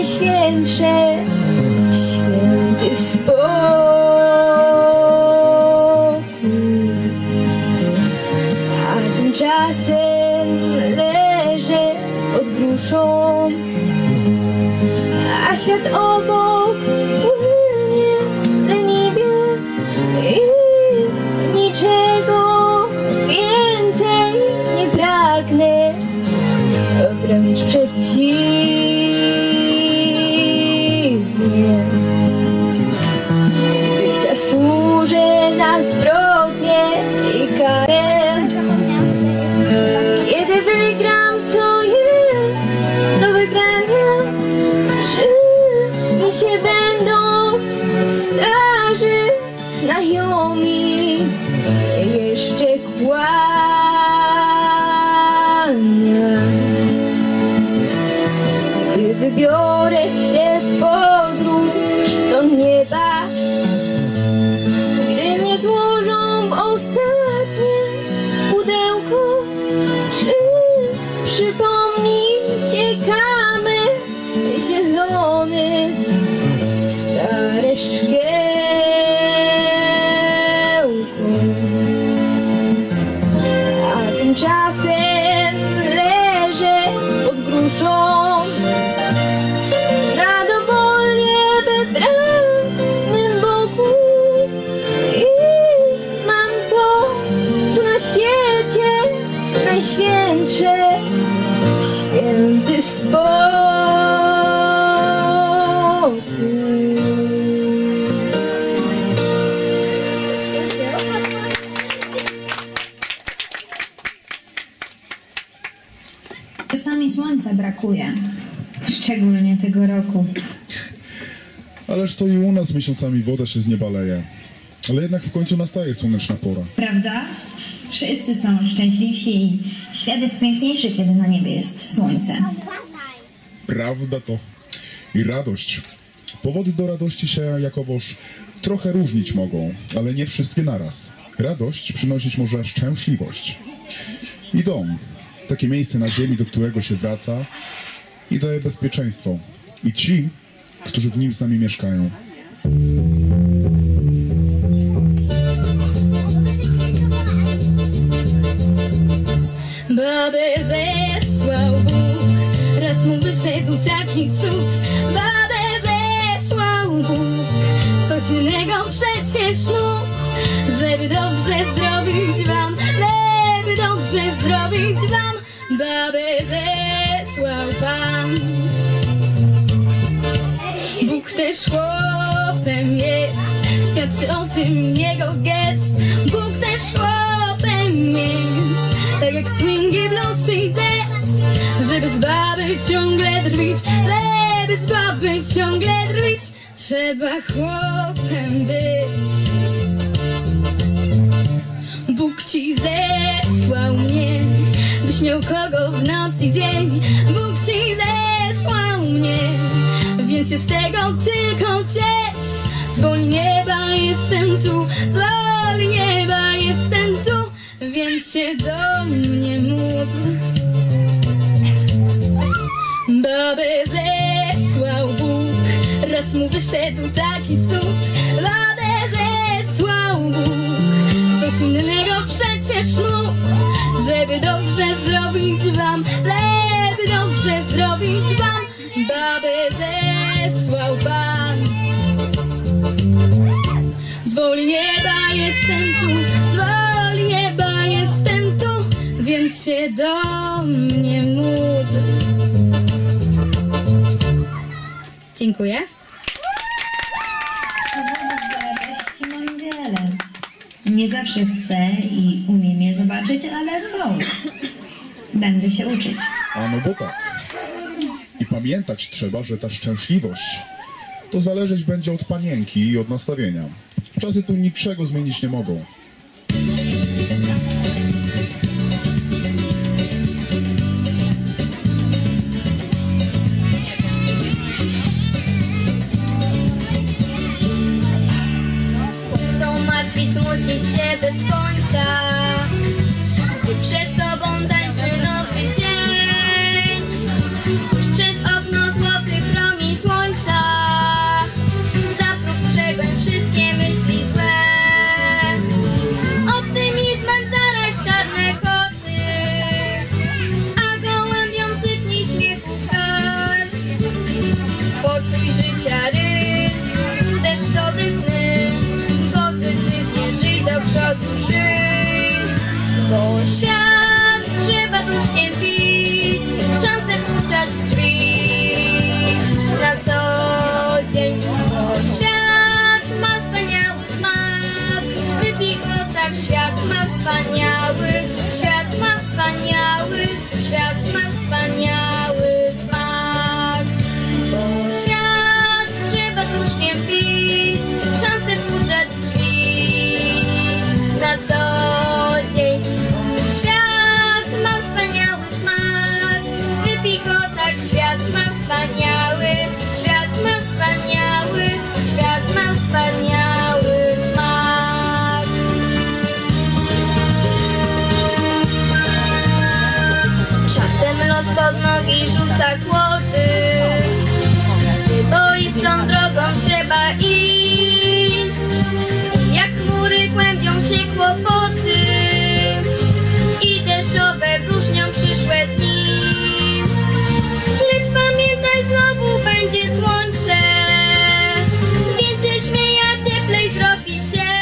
najświętsze, święty spokój. A tymczasem leżę pod gruszą, a świat obok płynie leniwie i niczego więcej nie pragnę, wręcz przeciwnie. Gdy zasłużę na zbrodnię i karę, kiedy wygram, co jest do wygrania, czy mi się będą starzy znajomi jeszcze kłaniać? Gdy wybiorę się w podróż do nieba, gdy mnie złożą w ostatnie pudełko, czy przypomni się kamer zielony, stare szkiełko? A tymczasem leżę pod gruszą na dowolnie wybranym boku i mam to, co na świecie najświętsze, święty spokój. Czasami słońca brakuje, szczególnie tego roku. Ależ to i u nas miesiącami woda się z nieba leje. Ale jednak w końcu nastaje słoneczna pora. Prawda? Wszyscy są szczęśliwsi i świat jest piękniejszy, kiedy na niebie jest słońce. Prawda to i radość. Powody do radości się jakowoż trochę różnić mogą, ale nie wszystkie naraz. Radość przynosić może szczęśliwość. I dom, takie miejsce na ziemi, do którego się wraca i daje bezpieczeństwo. I ci, którzy w nim z nami mieszkają. Babę zesłał Bóg, raz mu wyszedł taki cud. Babę zesłał Bóg, coś innego przecież mógł, żeby dobrze zrobić wam, żeby dobrze zrobić wam. Babę zesłał Pan. Bóg też chłopem jest, świadczy o tym jego gest. Bóg też chłopem jest, tak jak swingi, blues i jazz, żeby z baby ciągle drwić, żeby z baby ciągle drwić, trzeba chłopem być. Bóg ci zesłał mnie, byś miał kogo w noc i dzień. Bóg ci zesłał mnie, więc się z tego tylko ciesz. Z woli nieba jestem tu, z woli nieba jestem tu, więc się do mnie módl. Babę zesłał Bóg, raz mu wyszedł taki cud. Babę zesłał Bóg, coś innego przecież mógł, żeby dobrze zrobić wam, żeby dobrze zrobić wam. Babę zesłał Pan. Z woli nieba jestem tu, z woli nieba jestem tu, więc się do mnie módl. Dziękuję. Powodów do radości mam wiele. Nie zawsze chcę i umiem je zobaczyć, ale są. Będę się uczyć. A no bo tak. I pamiętać trzeba, że ta szczęśliwość to zależeć będzie od panienki i od nastawienia. Czasy tu niczego zmienić nie mogą. Co martwić, smucić się bez końca, gdy przed tobą tańczy nowy dzień. Już przez okno złoty promień Poczuj życia rytm, uderz w dobre sny. Pozytywnie żyj, do przodu żyj. Bo świat trzeba dusznie pić, szansę puszczać w drzwi na co dzień. Bo świat ma wspaniały smak, wypij go tak, świat ma wspaniały, świat ma wspaniały, świat ma wspaniały smak. Bo świat trzeba dusznie pić, szansę puszczać w drzwi na co dzień. Świat ma wspaniały smak, wypij go tak, świat ma wspaniały, świat ma wspaniały, świat ma wspaniały smak. Czasem los pod nogi rzuca kłody, wyboistą drogą trzeba iść. I jak chmury kłębią się kłopoty i deszczowe wróżnią przyszłe dni. Lecz pamiętaj, znowu będzie słońce, więcej śmieja, cieplej zrobi się.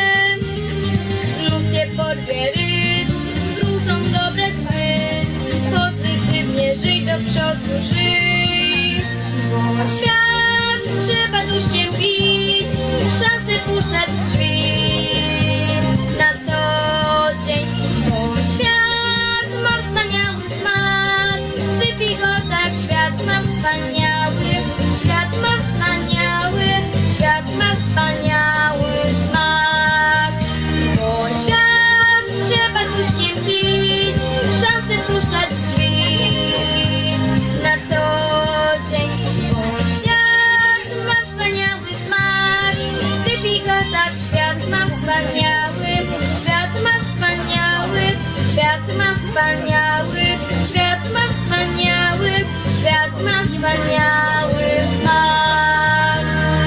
Znów cię porwie rytm, wrócą dobre sny. Pozytywnie żyj, do przodu żyj. Bo świat trzeba dusznie pić, szansę puszczać w drzwi na co dzień. Bo świat ma wspaniały smak, wypij go tak, świat ma wspaniały, świat ma wspaniały, świat ma wspaniały smak. Bo świat trzeba dusznie pić, szansę puszczać w drzwi na co dzień. Bo świat ma wspaniały smak, wypij go tak, świat ma wspaniały, świat ma wspaniały, świat ma wspaniały, świat ma wspaniały, świat ma wspaniały smak.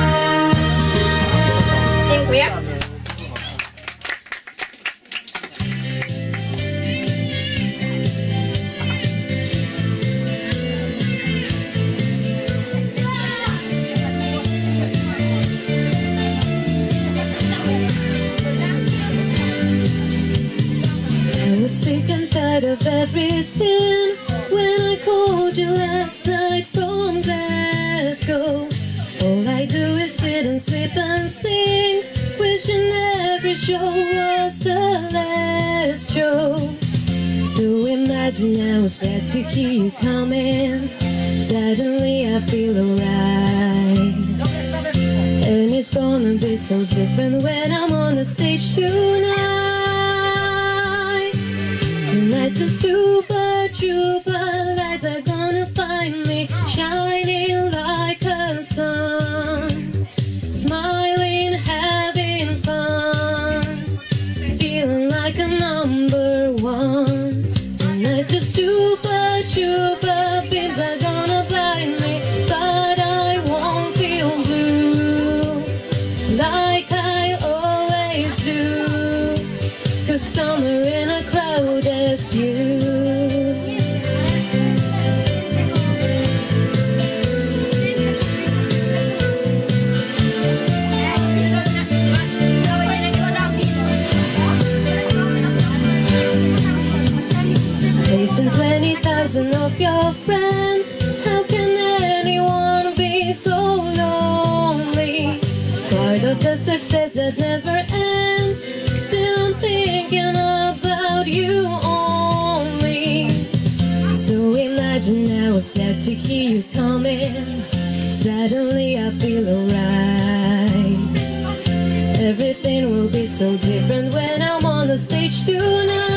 Dziękuję. I was sick and tired of everything when I called you last night from Glasgow. All I do is sit and sleep and sing, wishing every show was the last show. So imagine I was glad to hear you coming. Suddenly I feel alright, and it's gonna be so different when I'm on the stage tonight. Tonight's the super trooper lights are gonna find me shining like a sun, smiling, having fun, feeling like a number one. Tonight's the super trooper, beams are gonna blind me, but I won't feel blue like I always do, 'cause somewhere in a crowd there's you. Facing twenty thousand of your friends, how can anyone be so lonely? Part of the success that never ends, still I'm thinking about you only. So imagine I was glad to hear you coming. Suddenly I feel alright. Everything will be so different when I'm on the stage tonight.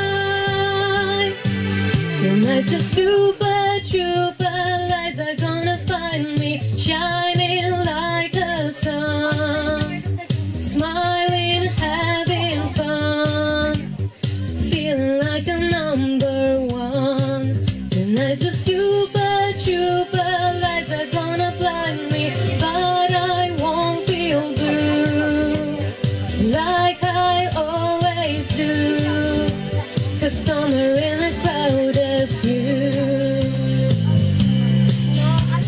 Tonight's the super trooper lights are gonna find me shining like a sun, smiling, having fun, feeling like a number one. Tonight's the super trooper lights are gonna blind me, but I won't feel blue like I always do, 'cause somewhere in a crowd there's you.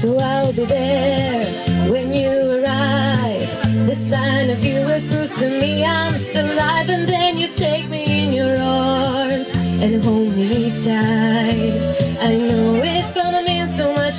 So I'll be there when you arrive. The sign of you will prove to me I'm still alive. And then you take me in your arms and hold me tight. I know it's gonna mean so much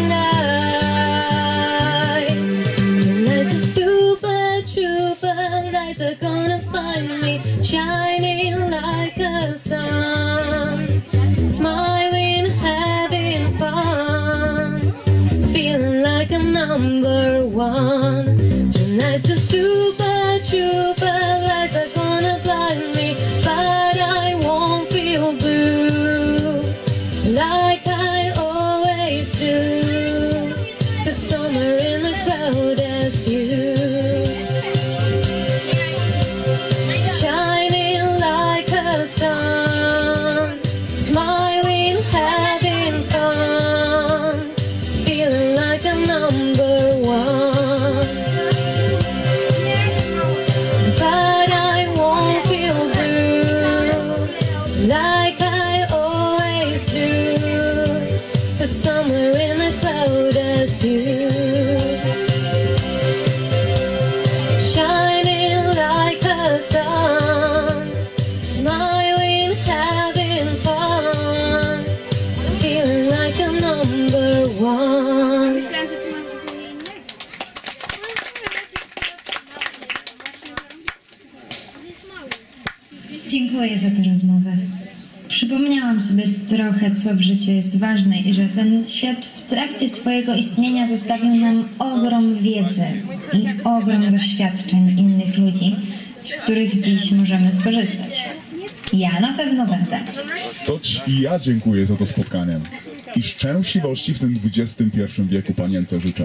tonight. Tonight's a super trooper. Lights are gonna find me shining like a sun, smiling, having fun, feeling like a number one. Tonight's a super trooper. Lights are gonna blind me, but I won't feel blue like I always do. 'Cause somewhere in the crowd there's you, shining like a sun, smiling, having fun, feeling like a number one. But I won't feel blue like I always do. 'Cause somewhere in the crowd there's you, shining like a sun, smiling, having fun, feeling like a number one. Dziękuję za tę rozmowę. Przypomniałam sobie trochę, co w życiu jest ważne i że ten świat w trakcie swojego istnienia zostawił nam ogrom wiedzy i ogrom doświadczeń innych ludzi, z których dziś możemy skorzystać. Ja na pewno będę. To ci i ja dziękuję za to spotkanie. I szczęśliwości w tym dwudziestym pierwszym wieku panience życzę.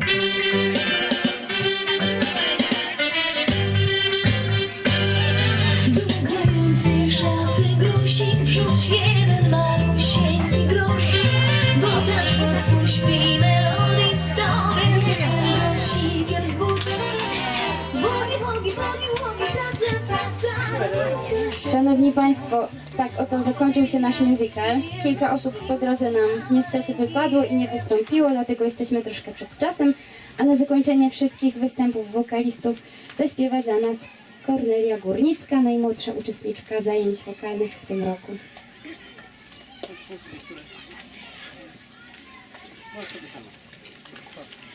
Do grającej szafy grosik wrzuć jeden malusieńki grosik, bo tam w środku śpi melodii sto, więc jest grosikiem zbuczy. Bogi, bogi, bogi, bogi, cza, cza, cza, cza. Szanowni Państwo, tak oto zakończył się nasz musical. Kilka osób po drodze nam niestety wypadło i nie wystąpiło, dlatego jesteśmy troszkę przed czasem, a na zakończenie wszystkich występów wokalistów zaśpiewa dla nas Kornelia Górnicka, najmłodsza uczestniczka zajęć wokalnych w tym roku.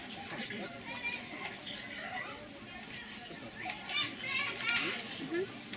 Mhm.